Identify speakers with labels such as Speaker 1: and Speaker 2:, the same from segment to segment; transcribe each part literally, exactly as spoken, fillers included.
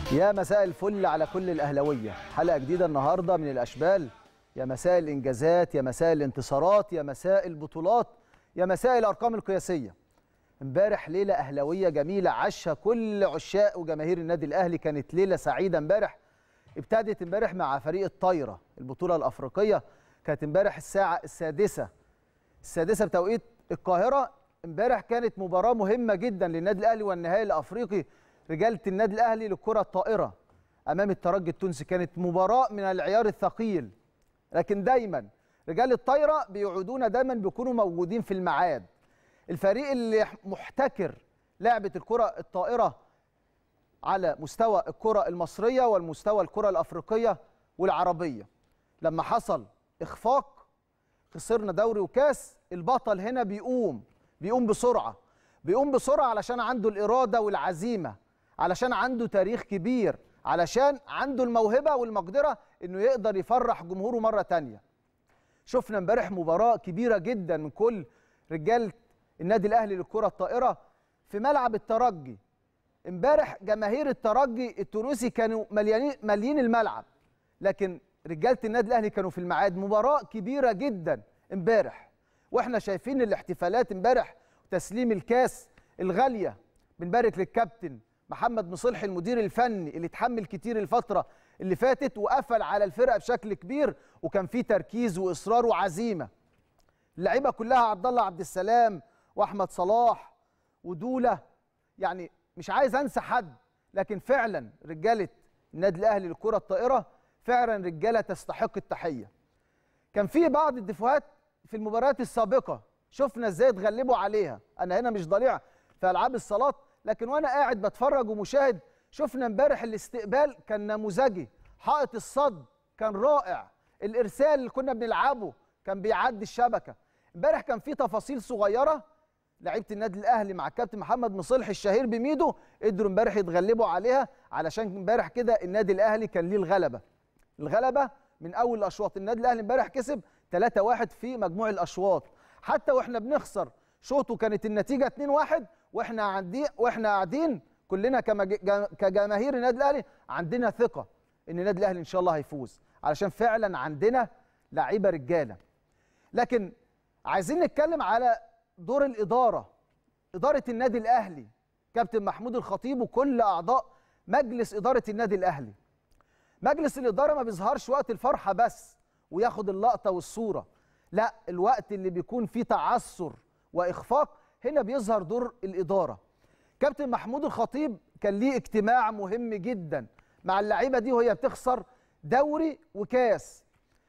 Speaker 1: يا مساء الفل على كل الأهلاوية. حلقة جديدة النهاردة من الأشبال. يا مساء الإنجازات، يا مساء الانتصارات، يا مساء البطولات، يا مساء الأرقام القياسية. امبارح ليلة أهلاوية جميلة عاشها كل عشاق وجماهير النادي الأهلي. كانت ليلة سعيدة امبارح. ابتدت امبارح مع فريق الطايرة البطولة الأفريقية. كانت امبارح الساعة السادسة السادسة بتوقيت القاهرة. امبارح كانت مباراة مهمة جدا للنادي الأهلي والنهائي الأفريقي رجالة النادي الأهلي للكرة الطائرة أمام الترجي التونسي. كانت مباراة من العيار الثقيل، لكن دايما رجال الطايرة بيعودون دايما بيكونوا موجودين في الميعاد. الفريق اللي محتكر لعبة الكرة الطائرة على مستوى الكرة المصرية والمستوى الكرة الأفريقية والعربية. لما حصل إخفاق خسرنا دوري وكاس، البطل هنا بيقوم بيقوم بسرعة بيقوم بسرعة علشان عنده الإرادة والعزيمة، علشان عنده تاريخ كبير، علشان عنده الموهبة والمقدرة إنه يقدر يفرح جمهوره مرة تانية. شفنا امبارح مباراة كبيرة جدا من كل رجال النادي الأهلي للكرة الطائرة في ملعب الترجي. امبارح جماهير الترجي التونسي كانوا مليانين مليين الملعب، لكن رجالة النادي الأهلي كانوا في الميعاد. مباراة كبيرة جدا امبارح، واحنا شايفين الاحتفالات امبارح وتسليم الكاس الغالية. بنبارك للكابتن محمد مصلحي المدير الفني اللي اتحمل كتير الفترة اللي فاتت وقفل على الفرقة بشكل كبير، وكان فيه تركيز وإصرار وعزيمة. اللعيبة كلها عبد الله عبد السلام وأحمد صلاح ودولة، يعني مش عايز أنسى حد، لكن فعلا رجالة النادي الأهلي للكرة الطائرة فعلا رجالة تستحق التحية. كان في بعض الدفوهات في المباريات السابقة شفنا ازاي اتغلبوا عليها. أنا هنا مش ضليع في ألعاب الصالات، لكن وأنا قاعد بتفرج ومشاهد شفنا امبارح الاستقبال كان نموذجي، حائط الصد كان رائع، الإرسال اللي كنا بنلعبه كان بيعدي الشبكة. امبارح كان في تفاصيل صغيرة لعيبة النادي الأهلي مع الكابتن محمد مصلحي الشهير بميدو قدروا امبارح يتغلبوا عليها، علشان امبارح كده النادي الأهلي كان ليه الغلبة. الغلبة من أول الأشواط. النادي الأهلي امبارح كسب ثلاثة واحد في مجموع الأشواط، حتى واحنا بنخسر شوط وكانت النتيجة اتنين واحد واحنا عندي واحنا قاعدين كلنا كجماهير النادي الأهلي عندنا ثقة ان النادي الأهلي ان شاء الله هيفوز، علشان فعلا عندنا لعيبة رجالة. لكن عايزين نتكلم على دور الإدارة، إدارة النادي الأهلي، كابتن محمود الخطيب وكل أعضاء مجلس إدارة النادي الأهلي. مجلس الإدارة ما بيظهرش وقت الفرحة بس وياخد اللقطة والصورة، لا، الوقت اللي بيكون فيه تعثر وإخفاق هنا بيظهر دور الإدارة. كابتن محمود الخطيب كان ليه اجتماع مهم جدا مع اللعيبة دي وهي بتخسر دوري وكاس.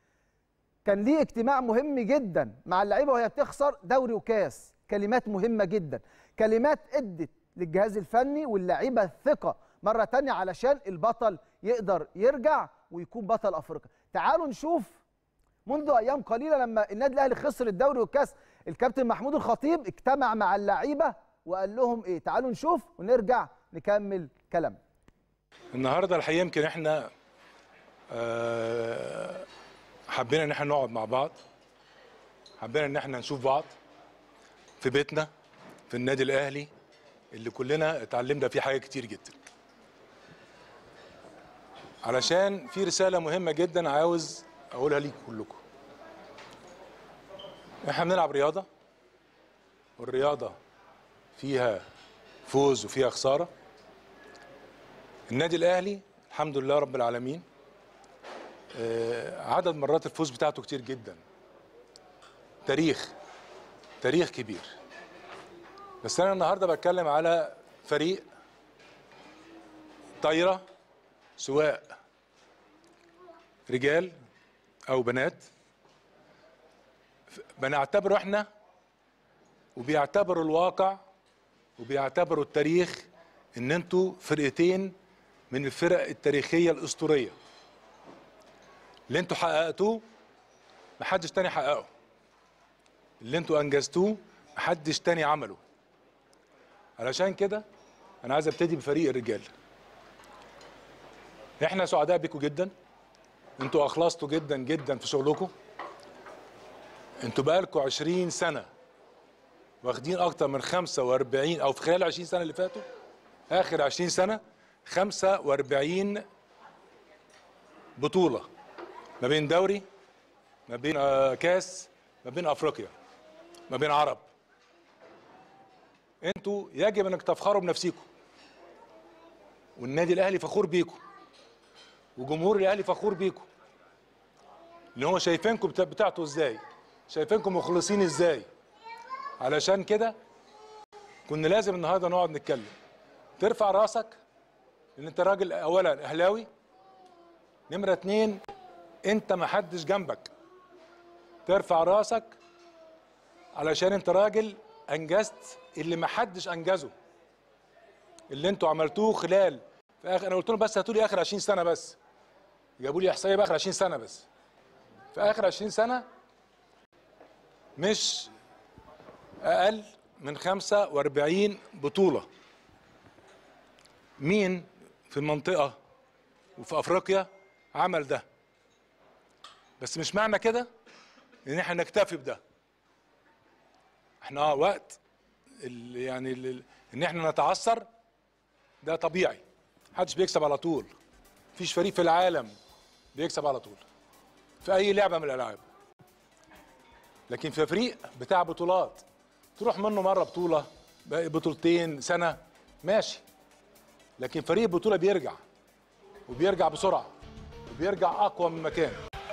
Speaker 1: كان ليه اجتماع مهم جدا مع اللعيبة وهي بتخسر دوري وكاس. كلمات مهمة جدا، كلمات ادت للجهاز الفني واللعيبة الثقة مرة تانية علشان البطل يقدر يرجع ويكون بطل أفريقيا. تعالوا نشوف منذ أيام قليلة لما النادي الأهلي خسر الدوري والكاس، الكابتن محمود الخطيب اجتمع مع اللعيبة وقال لهم إيه. تعالوا نشوف ونرجع نكمل كلام.
Speaker 2: النهارده الحقيقة يمكن احنا أه حبينا ان احنا نقعد مع بعض، حبينا ان احنا نشوف بعض في بيتنا في النادي الأهلي اللي كلنا اتعلمنا فيه حاجات كتير جدا، علشان في رسالة مهمة جدا عاوز أقولها ليكم كلكم. احنا بنلعب رياضة، والرياضة فيها فوز وفيها خسارة. النادي الأهلي الحمد لله رب العالمين عدد مرات الفوز بتاعته كتير جدا، تاريخ تاريخ كبير. بس أنا النهاردة بتكلم على فريق طايرة، سواء رجال أو بنات، بنعتبره احنا وبيعتبروا الواقع وبيعتبروا التاريخ ان انتوا فرقتين من الفرق التاريخية الأسطورية. اللي انتوا حققتوه محدش تاني حققه، اللي انتوا أنجزتوه محدش تاني عمله. علشان كده أنا عايز أبتدي بفريق الرجال. احنا سعداء بيكم جدا، انتوا أخلصتوا جدا جدا في شغلكم. انتوا بقالكوا عشرين سنة واخدين أكتر من خمسة وأربعين، أو في خلال عشرين سنة اللي فاتوا، آخر عشرين سنة خمسة وأربعين بطولة، ما بين دوري، ما بين كاس، ما بين افريقيا، ما بين عرب. انتوا يجب انك تفخروا بنفسيكم، والنادي الاهلي فخور بيكم، وجمهور الاهلي فخور بيكم، ان هو شايفينكم بتاعته ازاي، شايفينكم مخلصين ازاي. علشان كده كنا لازم النهارده نقعد نتكلم. ترفع راسك ان انت راجل اولا اهلاوي، نمره اتنين انت ما حدش جنبك. ترفع راسك علشان انت راجل انجزت اللي ما حدش انجزه، اللي انتوا عملتوه خلال في اخر، انا قلت لهم بس هاتوا لي اخر عشرين سنه، بس جابوا لي احصائيه باخر عشرين سنه، بس في اخر عشرين سنه مش اقل من خمسة وأربعين بطوله. مين في المنطقه وفي افريقيا عمل ده؟ بس مش معنى كده ان احنا نكتفي بده. احنا اه وقت يعني ال ان احنا نتعثر ده طبيعي، محدش بيكسب على طول، مفيش فريق في العالم بيكسب على طول في اي لعبه من الالعاب. لكن في فريق بتاع بطولات تروح منه مره بطوله بطولتين سنه ماشي، لكن فريق بطوله بيرجع وبيرجع بسرعه وبيرجع اقوى من مكان.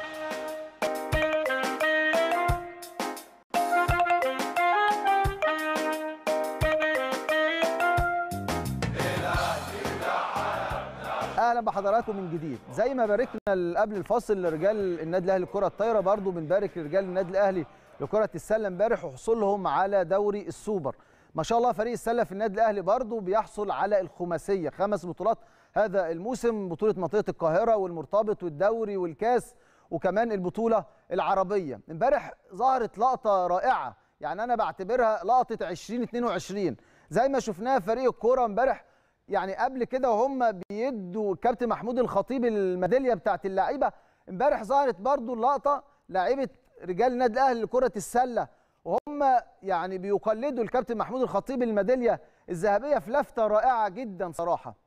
Speaker 1: اهلا بحضراتكم من جديد. زي ما باركنا قبل الفاصل لرجال النادي الاهلي لكره الطايره، برضو بنبارك لرجال النادي الاهلي لكره السله امبارح وحصولهم على دوري السوبر. ما شاء الله فريق السله في النادي الاهلي برضو بيحصل على الخماسيه، خمس بطولات هذا الموسم، بطوله منطقه القاهره والمرتبط والدوري والكاس وكمان البطوله العربيه. امبارح ظهرت لقطه رائعه، يعني انا بعتبرها لقطه عشرين اتنين وعشرين زي ما شفناها فريق الكوره امبارح. يعني قبل كده وهم بيدوا الكابتن محمود الخطيب الميداليه بتاعت اللعيبه، امبارح ظهرت برضو اللقطه لعيبه رجال النادي الاهلي لكره السله وهم يعني بيقلدوا الكابتن محمود الخطيب الميداليه الذهبيه في لفته رائعه جدا صراحه،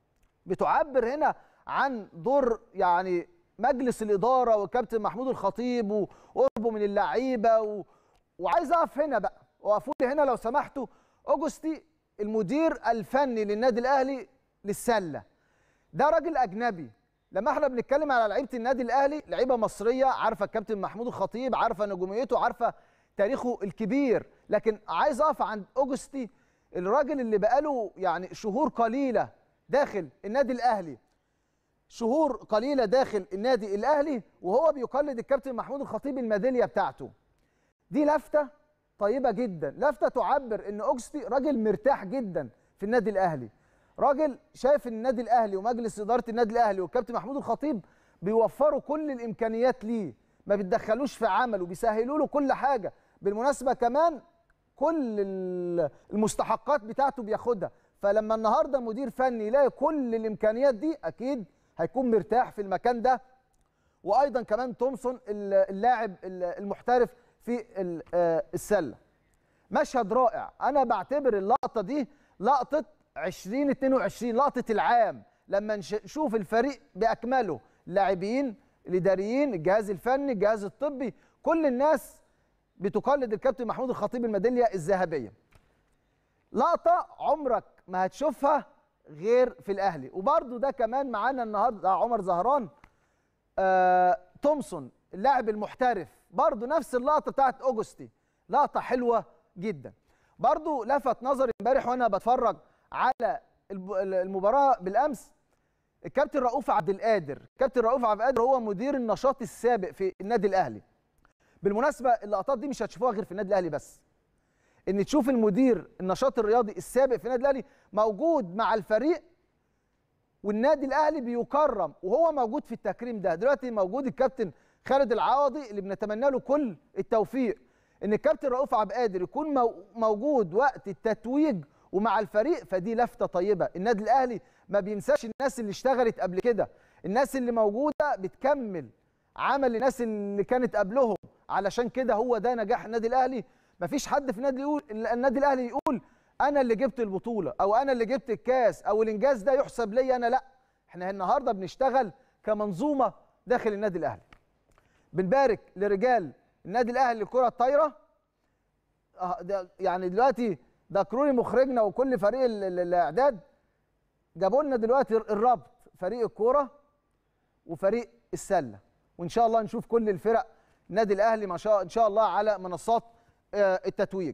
Speaker 1: بتعبر هنا عن دور يعني مجلس الاداره والكابتن محمود الخطيب وقربه من اللعيبه و... وعايز اقف هنا بقى، وقفوا لي هنا لو سمحتوا. اوجستي المدير الفني للنادي الاهلي للسله ده راجل اجنبي. لما احنا بنتكلم على لعيبه النادي الاهلي، لعيبه مصريه عارفه الكابتن محمود الخطيب، عارفه نجوميته، عارفه تاريخه الكبير، لكن عايز اقف عند اوجستي الراجل اللي بقاله يعني شهور قليله داخل النادي الاهلي، شهور قليله داخل النادي الاهلي وهو بيقلد الكابتن محمود الخطيب الميداليه بتاعته. دي لفته طيبه جدا، لفته تعبر ان اوجستي راجل مرتاح جدا في النادي الاهلي، راجل شايف ان النادي الاهلي ومجلس اداره النادي الاهلي والكابتن محمود الخطيب بيوفروا كل الامكانيات ليه، ما بيتدخلوش في عمله، بيسهلوا له كل حاجه. بالمناسبه كمان كل المستحقات بتاعته بياخدها، فلما النهارده مدير فني يلاقي كل الامكانيات دي اكيد هيكون مرتاح في المكان ده. وايضا كمان تومسون اللاعب المحترف في السله. مشهد رائع، انا بعتبر اللقطه دي لقطه عشرين اتنين وعشرين، لقطه العام، لما نشوف الفريق باكمله، اللاعبين، الاداريين، الجهاز الفني، الجهاز الطبي، كل الناس بتقلد الكابتن محمود الخطيب الميداليه الذهبيه. لقطه عمرك ما هتشوفها غير في الاهلي. وبرده ده كمان معانا النهارده عمر زهران، آه، تومسون اللاعب المحترف، برضه نفس اللقطه بتاعت اوجستي، لقطه حلوه جدا. برضه لفت نظري امبارح وانا بتفرج على المباراه بالامس الكابتن رؤوف عبد القادر. الكابتن رؤوف عبد القادر هو مدير النشاط السابق في النادي الاهلي. بالمناسبه اللقطات دي مش هتشوفوها غير في النادي الاهلي بس، ان تشوف المدير النشاط الرياضي السابق في النادي الاهلي موجود مع الفريق والنادي الاهلي بيكرم وهو موجود في التكريم ده. دلوقتي موجود الكابتن خالد العوضي اللي بنتمنى له كل التوفيق، ان الكابتن رؤوف عبد القادر يكون موجود وقت التتويج ومع الفريق، فدي لفته طيبه. النادي الاهلي ما بينساش الناس اللي اشتغلت قبل كده، الناس اللي موجوده بتكمل عمل الناس اللي كانت قبلهم، علشان كده هو ده نجاح النادي الاهلي. مفيش حد في النادي يقول النادي الاهلي يقول انا اللي جبت البطوله او انا اللي جبت الكاس او الانجاز ده يحسب لي انا، لا، احنا النهارده بنشتغل كمنظومه داخل النادي الاهلي. بنبارك لرجال النادي الاهلي للكره الطايره. يعني دلوقتي ده كروني مخرجنا وكل فريق الاعداد جابوا لنا دلوقتي الربط، فريق الكوره وفريق السله، وان شاء الله نشوف كل الفرق النادي الاهلي ما شاء ان شاء الله على منصات التتويج.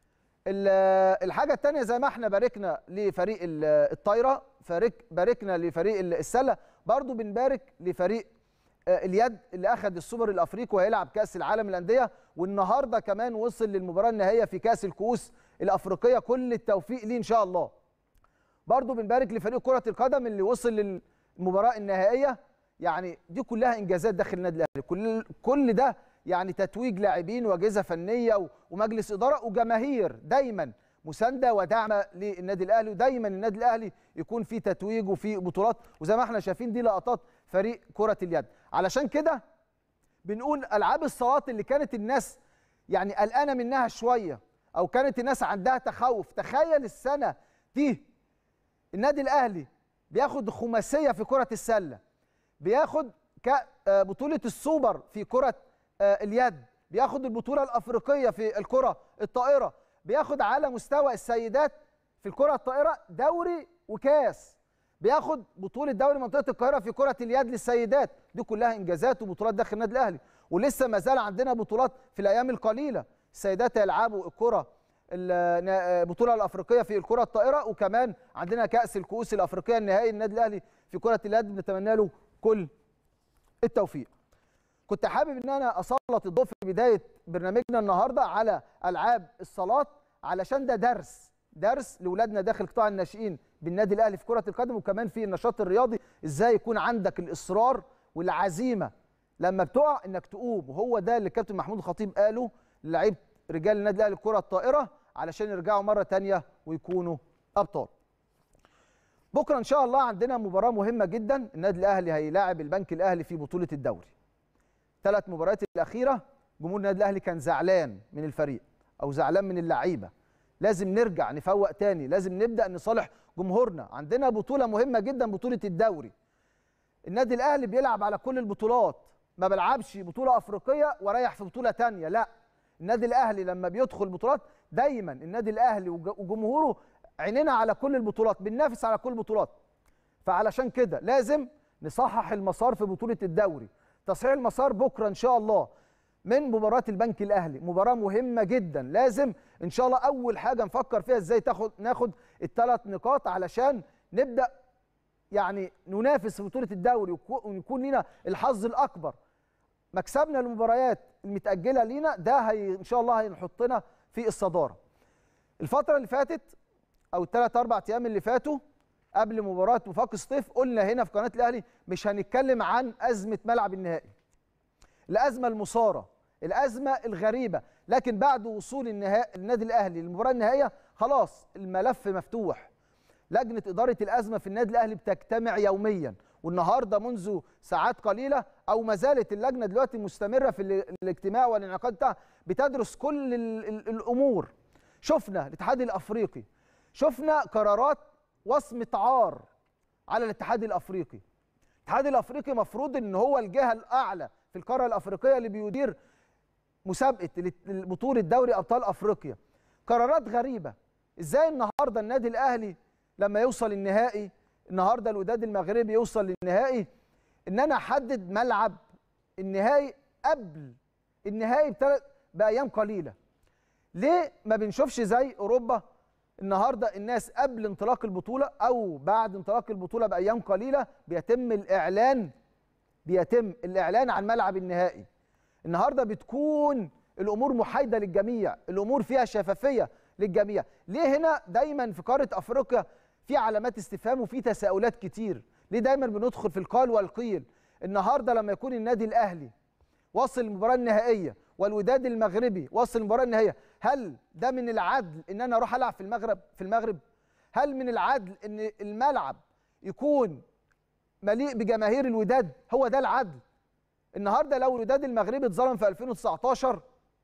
Speaker 1: الحاجه الثانيه زي ما احنا باركنا لفريق الطايره، باركنا لفريق السله، برضو بنبارك لفريق اليد اللي اخذ السوبر الافريقي وهيلعب كاس العالم للانديه، والنهارده كمان وصل للمباراه النهائيه في كاس الكؤوس الافريقيه. كل التوفيق ليه ان شاء الله. برضو بنبارك لفريق كره القدم اللي وصل للمباراه النهائيه. يعني دي كلها انجازات داخل النادي الاهلي، كل كل ده يعني تتويج لاعبين واجهزه فنيه ومجلس اداره وجماهير دايما مسانده وداعمه للنادي الاهلي، ودايما النادي الاهلي يكون فيه تتويج وفيه بطولات. وزي ما احنا شايفين دي لقطات فريق كره اليد. علشان كده بنقول العاب الصالات اللي كانت الناس يعني قلقانه منها شويه او كانت الناس عندها تخوف، تخيل السنه دي النادي الاهلي بياخد خماسيه في كره السله، بياخد بطوله السوبر في كره اليد، بياخد البطوله الافريقيه في الكره الطائره، بياخد على مستوى السيدات في الكره الطائره دوري وكاس، بياخد بطوله دوري منطقه القاهره في كره اليد للسيدات. دي كلها انجازات وبطولات داخل النادي الاهلي، ولسه ما زال عندنا بطولات في الايام القليله. السيدات هيلعبوا الكره البطوله الافريقيه في الكره الطائره، وكمان عندنا كاس الكؤوس الافريقيه النهائي النادي الاهلي في كره اليد، بنتمنى له كل التوفيق. كنت حابب ان انا اسلط الضوء في بدايه برنامجنا النهارده على العاب الصالات، علشان ده درس درس لاولادنا داخل قطاع الناشئين بالنادي الاهلي في كره القدم، وكمان في النشاط الرياضي ازاي يكون عندك الاصرار والعزيمه لما بتقع انك تقوم. وهو ده اللي كابتن محمود الخطيب قاله للاعيبه رجال النادي الاهلي الكره الطائره علشان يرجعوا مره ثانيه ويكونوا ابطال. بكره ان شاء الله عندنا مباراه مهمه جدا، النادي الاهلي هيلاعب البنك الاهلي في بطوله الدوري. ثلاث مباريات الاخيره جمهور النادي الاهلي كان زعلان من الفريق او زعلان من اللعيبه. لازم نرجع نفوق تاني، لازم نبدا نصالح جمهورنا. عندنا بطوله مهمه جدا، بطوله الدوري. النادي الاهلي بيلعب على كل البطولات، ما بلعبش بطوله افريقيه ورايح في بطوله ثانيه، لا. النادي الاهلي لما بيدخل بطولات دايما النادي الاهلي وجمهوره عينينا على كل البطولات، بننافس على كل البطولات. فعلشان كده لازم نصحح المسار في بطوله الدوري. تصحيح المسار بكره ان شاء الله من مباراه البنك الاهلي، مباراه مهمه جدا. لازم ان شاء الله اول حاجه نفكر فيها ازاي تاخد ناخد الثلاث نقاط علشان نبدا يعني ننافس في بطوله الدوري ويكون لنا الحظ الاكبر. مكسبنا للمباريات المتاجله لينا ده هي ان شاء الله هيحطنا في الصداره. الفتره اللي فاتت او الثلاث اربع ايام اللي فاتوا قبل مباراه وفاق سطيف قلنا هنا في قناه الاهلي مش هنتكلم عن ازمه ملعب النهائي، الازمه المثاره، الازمه الغريبه، لكن بعد وصول النهائي النادي الاهلي للمباراه النهائيه خلاص الملف مفتوح. لجنه اداره الازمه في النادي الاهلي بتجتمع يوميا، والنهارده منذ ساعات قليله او ما زالت اللجنه دلوقتي مستمره في الاجتماع والانعقاد بتاعها، بتدرس كل الامور. شفنا الاتحاد الافريقي، شفنا قرارات وصمه عار على الاتحاد الافريقي. الاتحاد الافريقي مفروض ان هو الجهه الاعلى في القاره الافريقيه اللي بيدير مسابقه بطوله دوري ابطال افريقيا. قرارات غريبه. ازاي النهارده النادي الاهلي لما يوصل النهائي، النهارده الوداد المغربي يوصل للنهائي، ان انا احدد ملعب النهائي قبل النهائي بايام قليله؟ ليه ما بنشوفش زي اوروبا النهارده الناس قبل انطلاق البطوله او بعد انطلاق البطوله بايام قليله بيتم الاعلان بيتم الاعلان عن ملعب النهائي؟ النهارده بتكون الامور محايده للجميع، الامور فيها شفافيه للجميع. ليه هنا دايما في قاره افريقيا في علامات استفهام وفي تساؤلات كتير؟ ليه دايما بندخل في القال والقيل؟ النهارده لما يكون النادي الاهلي وصل المباراه النهائيه والوداد المغربي وصل المباراه النهائيه، هل ده من العدل ان انا اروح العب في المغرب في المغرب؟ هل من العدل ان الملعب يكون مليء بجماهير الوداد؟ هو ده العدل؟ النهارده لو الوداد المغربي اتظلم في ألفين وتسعتاشر،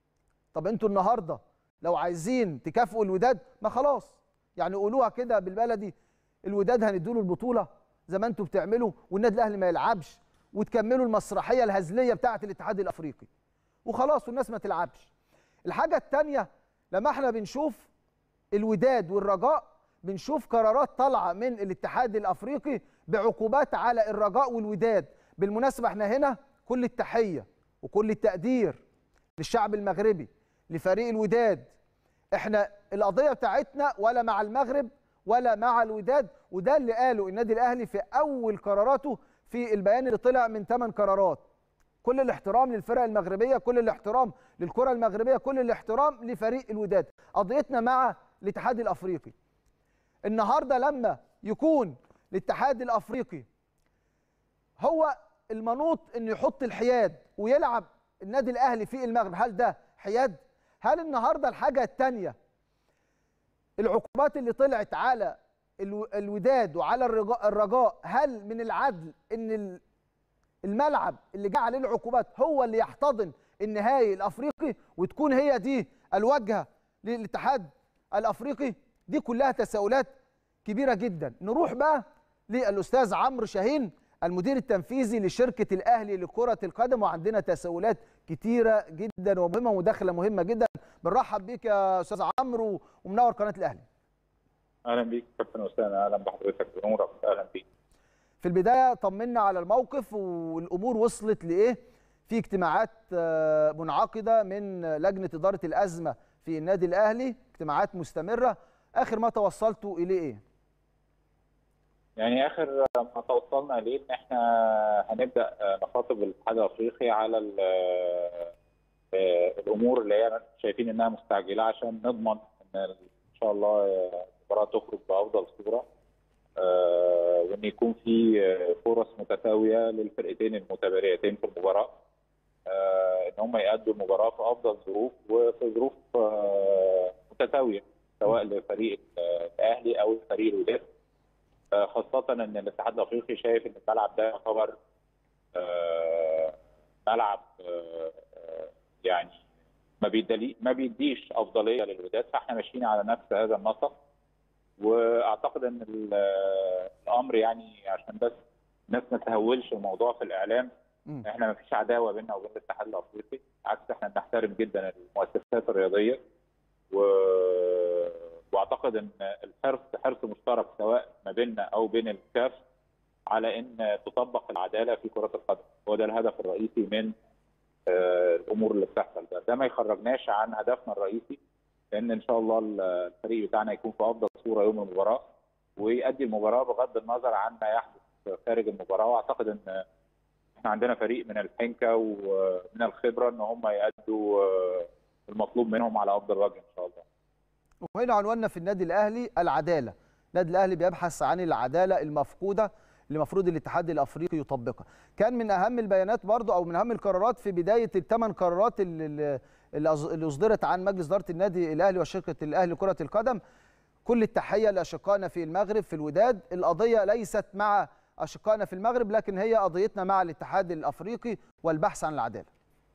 Speaker 1: طب انتوا النهارده لو عايزين تكافئوا الوداد ما خلاص يعني قولوها كده بالبلدي، الوداد هنديله البطوله. زي ما انتم بتعملوا والنادي الاهلي ما يلعبش، وتكملوا المسرحيه الهزليه بتاعه الاتحاد الافريقي وخلاص والناس ما تلعبش. الحاجه الثانيه، لما احنا بنشوف الوداد والرجاء بنشوف قرارات طالعه من الاتحاد الافريقي بعقوبات على الرجاء والوداد. بالمناسبه احنا هنا كل التحيه وكل التقدير للشعب المغربي، لفريق الوداد. احنا القضيه بتاعتنا ولا مع المغرب ولا مع الوداد، وده اللي قاله النادي الاهلي في اول قراراته في البيان اللي طلع من ثمان قرارات. كل الاحترام للفرق المغربيه، كل الاحترام للكره المغربيه، كل الاحترام لفريق الوداد. قضيتنا مع الاتحاد الافريقي. النهارده لما يكون الاتحاد الافريقي هو المنوط انه يحط الحياد ويلعب النادي الاهلي في المغرب، هل ده حياد؟ هل النهارده الحاجه الثانيه العقوبات اللي طلعت على الوداد وعلى الرجاء، هل من العدل ان الملعب اللي جه عليه العقوبات هو اللي يحتضن النهائي الافريقي وتكون هي دي الواجهه للاتحاد الافريقي؟ دي كلها تساؤلات كبيره جدا. نروح بقى للاستاذ عمرو شاهين المدير التنفيذي لشركه الاهلي لكره القدم، وعندنا تساؤلات كتيره جدا ومهمه ومداخله مهمه جدا. بنرحب بيك يا استاذ عمرو ومنور قناه الاهلي.
Speaker 3: اهلا بيك كابتن اسامه، اهلا بحضرتك بنورك، اهلا بيك.
Speaker 1: في البدايه طمنا على الموقف والامور وصلت لايه في اجتماعات منعقده من لجنه اداره الازمه في النادي الاهلي، اجتماعات مستمره، اخر ما توصلتوا اليه ايه؟
Speaker 3: يعني اخر ما توصلنا اليه ان احنا هنبدا نخاطب الاتحاد الافريقي على الامور اللي هي شايفين انها مستعجله عشان نضمن ان ان شاء الله المباراه تخرج بافضل صوره، وان يكون في فرص متساويه للفرقتين المتباريتين في المباراه، ان هم يأدوا المباراه في افضل ظروف وفي ظروف متساويه سواء لفريق الاهلي او فريق الوداد، خاصه ان الاتحاد الافريقي شايف ان الملعب ده يعتبر ملعب يعني ما بيدي ما بيديش افضليه للوداد، فاحنا ماشيين على نفس هذا النسق. واعتقد ان الامر يعني عشان بس الناس ما تهولش الموضوع في الاعلام، م. احنا ما فيش عداوه بيننا وبين الاتحاد الافريقي، بالعكس احنا بنحترم جدا المؤسسات الرياضيه، و... واعتقد ان الحرص حرص مشترك سواء ما بيننا او بين الكاف على ان تطبق العداله في كره القدم، هو ده الهدف الرئيسي من آه الامور اللي بتحصل ده، ده ما يخرجناش عن هدفنا الرئيسي، لان ان شاء الله الفريق بتاعنا يكون في افضل صوره يوم المباراه ويؤدي المباراه بغض النظر عن ما يحدث خارج المباراه. واعتقد ان احنا عندنا فريق من الحنكه ومن الخبره ان هم يؤدوا المطلوب منهم على افضل وجه ان شاء الله.
Speaker 1: وهنا عنواننا في النادي الاهلي العداله. النادي الاهلي بيبحث عن العداله المفقوده اللي المفروض الاتحاد الافريقي يطبقها. كان من اهم البيانات برضو او من اهم القرارات في بدايه الثمان قرارات اللي اللي اصدرت عن مجلس اداره النادي الاهلي وشركه الاهلي لكره القدم. كل التحيه لاشقائنا في المغرب في الوداد، القضيه ليست مع اشقائنا في المغرب لكن هي قضيتنا مع الاتحاد الافريقي والبحث عن العداله.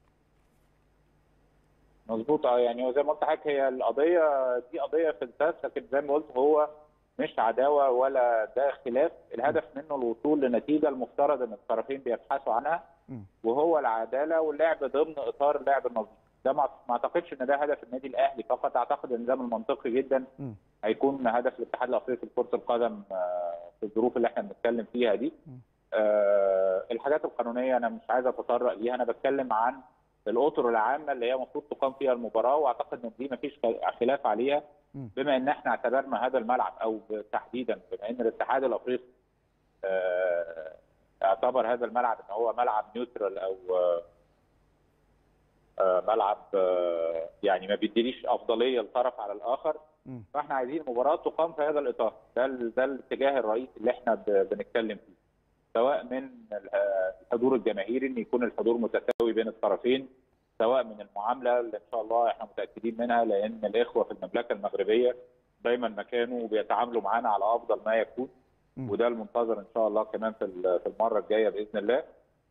Speaker 3: مظبوط، اه يعني زي ما قلت لحضرتك هي القضيه دي قضيه في الاساس، لكن زي ما قلت هو مش عداوه ولا ده خلاف، الهدف منه الوصول لنتيجه المفترض ان الطرفين بيبحثوا عنها، وهو العداله واللعب ضمن اطار اللعب النظيف. ده ما اعتقدش ان ده هدف النادي الاهلي فقط، اعتقد ان ده من المنطقي جدا هيكون هدف الاتحاد الافريقي لكره القدم في الظروف اللي احنا بنتكلم فيها دي. أه الحاجات القانونيه انا مش عايز اتطرق ليها، انا بتكلم عن الاطر العامه اللي هي المفروض تقام فيها المباراه، واعتقد ان دي ما فيش خلاف عليها بما ان احنا اعتبرنا هذا الملعب او تحديدا بما ان الاتحاد الافريقي أه اعتبر هذا الملعب ان هو ملعب نيوترال او أه ملعب أه يعني ما بيديليش افضليه لطرف على الاخر، فاحنا عايزين المباراه تقام في هذا الاطار، ده ده الاتجاه الرئيسي اللي احنا بنتكلم فيه، سواء من الحضور الجماهيري ان يكون الحضور متساوي بين الطرفين، سواء من المعامله اللي ان شاء الله احنا متاكدين منها لان الاخوه في المملكه المغربيه دايما ما كانوا بيتعاملوا معانا على افضل ما يكون، وده المنتظر ان شاء الله كمان في في المره الجايه باذن الله.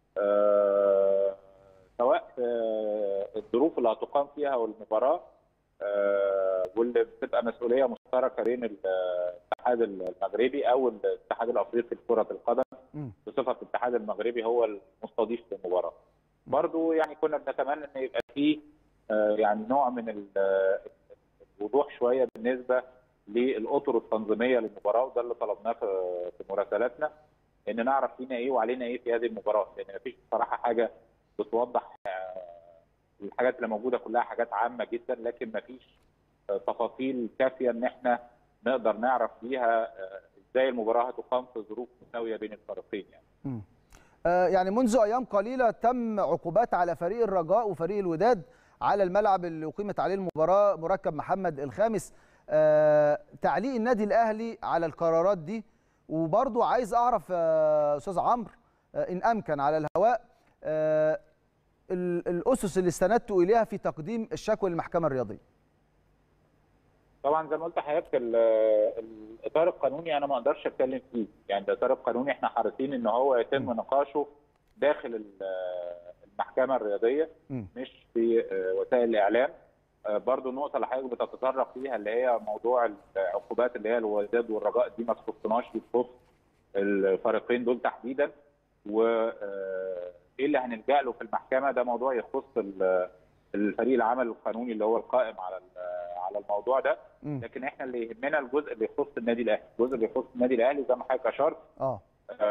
Speaker 3: أه سواء في الظروف اللي هتقام فيها المباراه واللي بتبقى مسؤوليه مشتركه بين الاتحاد المغربي او الاتحاد الافريقي لكره القدم بصفه الاتحاد المغربي هو المستضيف للمباراه. برضو يعني كنا بنتمنى ان يبقى فيه يعني نوع من الوضوح شويه بالنسبه للاطر التنظيميه للمباراه، وده اللي طلبناه في مراسلاتنا، ان نعرف فينا ايه وعلينا ايه في هذه المباراه، لان مفيش بصراحه حاجه بتوضح. الحاجات اللي موجوده كلها حاجات عامه جدا، لكن مفيش تفاصيل كافيه ان احنا نقدر نعرف بيها ازاي المباراه هتقام في ظروف مساويه بين الفريقين يعني.
Speaker 1: آه يعني منذ ايام قليله تم عقوبات على فريق الرجاء وفريق الوداد على الملعب اللي اقيمت عليه المباراه، مركب محمد الخامس. آه تعليق النادي الاهلي على القرارات دي، وبرضو عايز اعرف آه استاذ عمرو آه ان امكن على الهواء آه الاسس اللي استندتوا اليها في تقديم الشكوى للمحكمه الرياضيه.
Speaker 3: طبعا زي ما قلت لحضرتك الاطار القانوني انا ما اقدرش اتكلم فيه، يعني الاطار القانوني احنا حريصين ان هو يتم نقاشه داخل المحكمه الرياضيه م. مش في وسائل الاعلام. برضو النقطه اللي حضرتك بتتطرق فيها اللي هي موضوع العقوبات اللي هي الوداد والرجاء دي ما تخصناش، في تخص الفريقين دول تحديدا، وايه اللي هنلجا له في المحكمه ده موضوع يخص الفريق العمل القانوني اللي هو القائم على على الموضوع ده. لكن احنا اللي يهمنا الجزء اللي يخص النادي الاهلي، الجزء اللي يخص النادي الاهلي زي ما حضرتك اشرت اه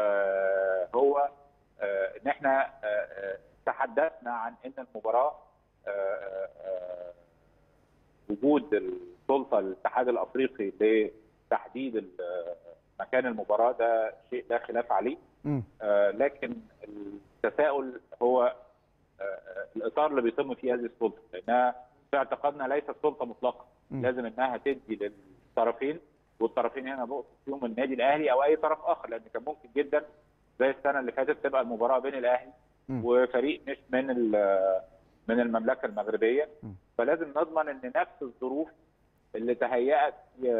Speaker 3: هو آه ان احنا آه تحدثنا عن ان المباراه آه آه وجود السلطه الاتحاد الافريقي لتحديد مكان المباراه ده شيء لا خلاف عليه. آه لكن التساؤل هو آه الاطار اللي بيتم فيه هذه السلطه، لانها في اعتقادنا ليست سلطه مطلقه، م. لازم انها تدي للطرفين، والطرفين هنا بقصد فيهم النادي الاهلي او اي طرف اخر، لان كان ممكن جدا زي السنه اللي فاتت تبقى المباراه بين الاهلي م. وفريق مش من من المملكه المغربيه، م. فلازم نضمن ان نفس الظروف اللي تهيأت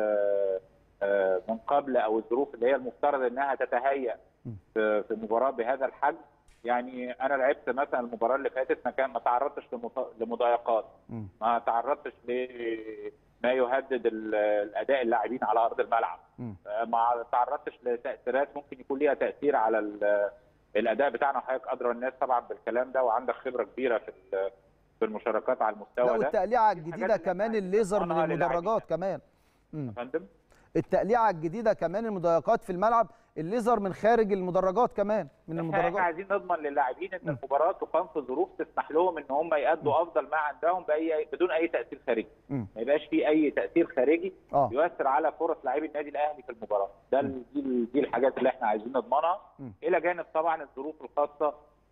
Speaker 3: من قبل او الظروف اللي هي المفترض انها تتهيأ في مباراه بهذا الحجم. يعني انا لعبت مثلا المباراه اللي فاتت ما كان ما تعرضتش لمضايقات، ما تعرضتش لما يهدد الاداء اللاعبين على ارض الملعب، ما تعرضتش لتاثيرات ممكن يكون ليها تاثير على الاداء بتاعنا، وحضرتك ادرى الناس طبعا بالكلام ده وعندك خبره كبيره في في المشاركات على المستوى ده.
Speaker 1: والتقليعه الجديده كمان الليزر من المدرجات كمان.
Speaker 3: يا فندم
Speaker 1: التقليعه الجديده كمان المضايقات في الملعب، الليزر من خارج المدرجات كمان من المدرجات.
Speaker 3: احنا عايزين نضمن للاعبين ان المباراه تقام في ظروف تسمح لهم ان هم يأدوا افضل ما عندهم باي بدون اي تاثير خارجي، م. ما يبقاش في اي تاثير خارجي آه. يؤثر على فرص لاعبي النادي الاهلي في المباراه. ده دي دي الحاجات اللي احنا عايزين نضمنها، م. الى جانب طبعا الظروف الخاصه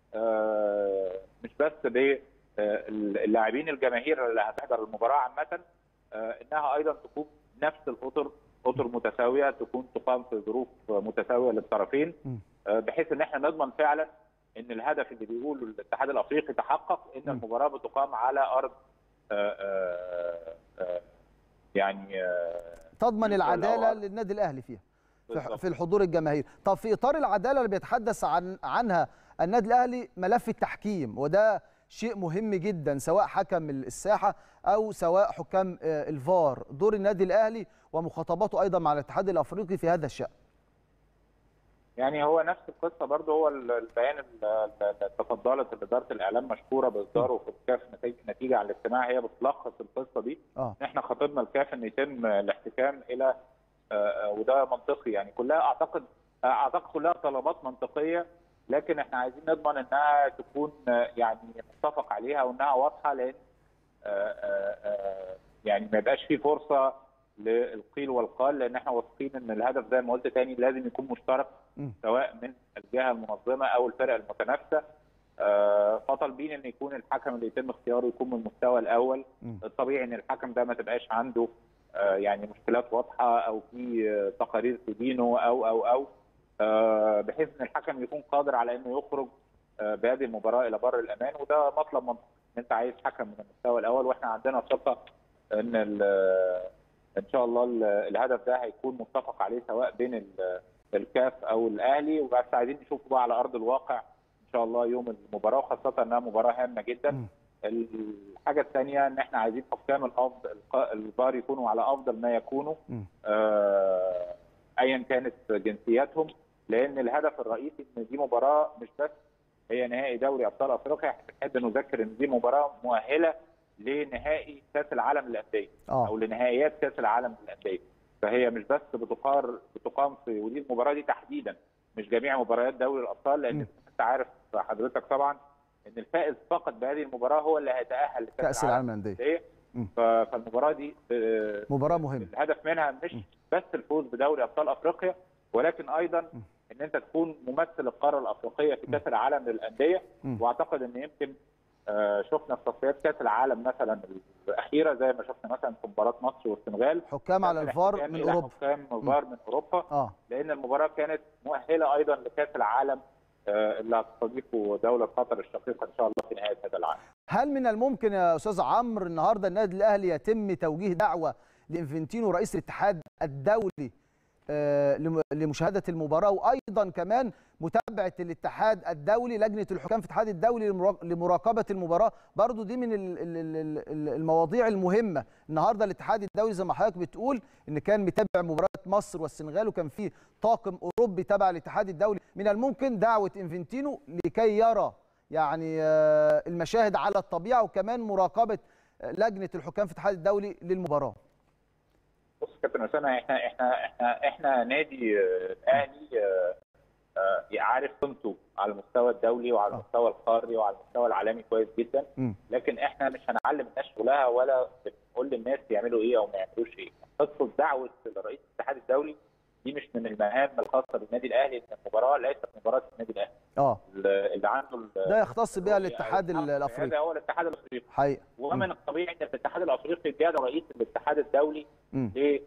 Speaker 3: آه مش بس باللاعبين الجماهير اللي هتحضر المباراه عامه، آه انها ايضا تكون نفس الاطر اطر متساويه، تكون تقام في ظروف متساويه للطرفين، بحيث ان احنا نضمن فعلا ان الهدف اللي بيقوله الاتحاد الافريقي تحقق، ان المباراه بتقام على ارض آآ آآ يعني آآ
Speaker 1: تضمن العداله للنادي الاهلي فيها بالضبط. في الحضور الجماهيري. طب في اطار العداله اللي بيتحدث عن عنها النادي الاهلي، ملف التحكيم، وده شيء مهم جدا، سواء حكم الساحه او سواء حكام الفار، دور النادي الاهلي ومخاطباته ايضا مع الاتحاد الافريقي في هذا الشأن.
Speaker 3: يعني هو نفس القصه برضه، هو البيان اللي تفضلت اداره الاعلام مشكوره باصداره في الكاف نتيجه عن الاجتماع، هي بتلخص القصه دي. اه احنا خاطبنا الكاف ان يتم الاحتكام الى آه وده منطقي، يعني كلها اعتقد اعتقد كلها طلبات منطقيه، لكن احنا عايزين نضمن انها تكون يعني متفق عليها وانها واضحه، لان آآ آآ يعني ما يبقاش في فرصه للقيل والقال، لان احنا واثقين ان الهدف زي ما قلت تاني لازم يكون مشترك سواء من الجهه المنظمه او الفرق المتنافسه. فطالبين ان يكون الحكم اللي يتم اختياره يكون من المستوى الاول. الطبيعي ان الحكم ده ما تبقاش عنده يعني مشكلات واضحه او في تقارير تدينه او او او بحيث ان الحكم يكون قادر على انه يخرج بهذه المباراه الى بر الامان، وده مطلب منطقي. انت عايز حكم من المستوى الاول، واحنا عندنا ثقه ان ان شاء الله الهدف ده هيكون متفق عليه سواء بين الكاف او الاهلي، وبس عايزين نشوفه بقى على ارض الواقع ان شاء الله يوم المباراه، وخاصه انها مباراه هامه جدا. الحاجه الثانيه ان احنا عايزين حكام الافضل الفار يكونوا على افضل ما يكونوا آه ايا كانت جنسياتهم، لان الهدف الرئيسي ان دي مباراه مش بس هي نهائي دوري ابطال افريقيا، احنا بنحب نذكر ان دي مباراه مؤهله لنهائي كاس العالم للانديه او لنهائيات كاس العالم للانديه. فهي مش بس بتقار بتقام في، ودي المباراه دي تحديدا مش جميع مباريات دوري الابطال، لان م. انت عارف حضرتك طبعا ان الفائز فقط بهذه المباراه هو اللي هيتاهل لكاس
Speaker 1: كاس العالم للانديه.
Speaker 3: فالمباراه دي
Speaker 1: مباراه مهمه،
Speaker 3: الهدف منها مش م. بس الفوز بدوري ابطال افريقيا، ولكن ايضا م. ان انت تكون ممثل القاره الافريقيه في كاس العالم للانديه. واعتقد ان يمكن شفنا في تصفيات كاس العالم مثلا الاخيره زي ما شفنا مثلا في مباراه مصر والسنغال
Speaker 1: حكام على الفار من اوروبا،
Speaker 3: حكام فار من اوروبا آه. لان المباراه كانت مؤهله ايضا لكاس العالم اللي هتستضيفه دوله قطر الشقيقه ان شاء الله في نهايه هذا العام.
Speaker 1: هل من الممكن يا استاذ عمرو النهارده النادي الاهلي يتم توجيه دعوه لانفنتينو رئيس الاتحاد الدولي لمشاهده المباراه، وايضا كمان متابعه الاتحاد الدولي لجنه الحكام في الاتحاد الدولي لمراقبه المباراه؟ برضو دي من المواضيع المهمه. النهارده الاتحاد الدولي زي ما حضرتك بتقول ان كان متابع مباراه مصر والسنغال وكان في طاقم اوروبي تبع الاتحاد الدولي. من الممكن دعوه انفنتينو لكي يرى يعني المشاهد على الطبيعه وكمان مراقبه لجنه الحكام في الاتحاد الدولي للمباراه.
Speaker 3: بص كابتن اسامه، احنا احنا احنا احنا نادي الاهلي عارف قيمته على المستوى الدولي وعلى المستوى القاري وعلى المستوى العالمي كويس جدا، لكن احنا مش هنعلم الناس شغلها ولا بنقول للناس يعملوا ايه او ما يعملوش ايه. قصه دعوه رئيس الاتحاد الدولي دي مش من المهام الخاصه بالنادي الاهلي، ان المباراه ليست مباراه النادي الاهلي. اه اللي عنده
Speaker 1: ده يختص بها الاتحاد الافريقي.
Speaker 3: هذا هو الاتحاد الافريقي
Speaker 1: حقيقه،
Speaker 3: ومن الطبيعي ان الاتحاد الافريقي جاد رئيس الاتحاد الدولي ل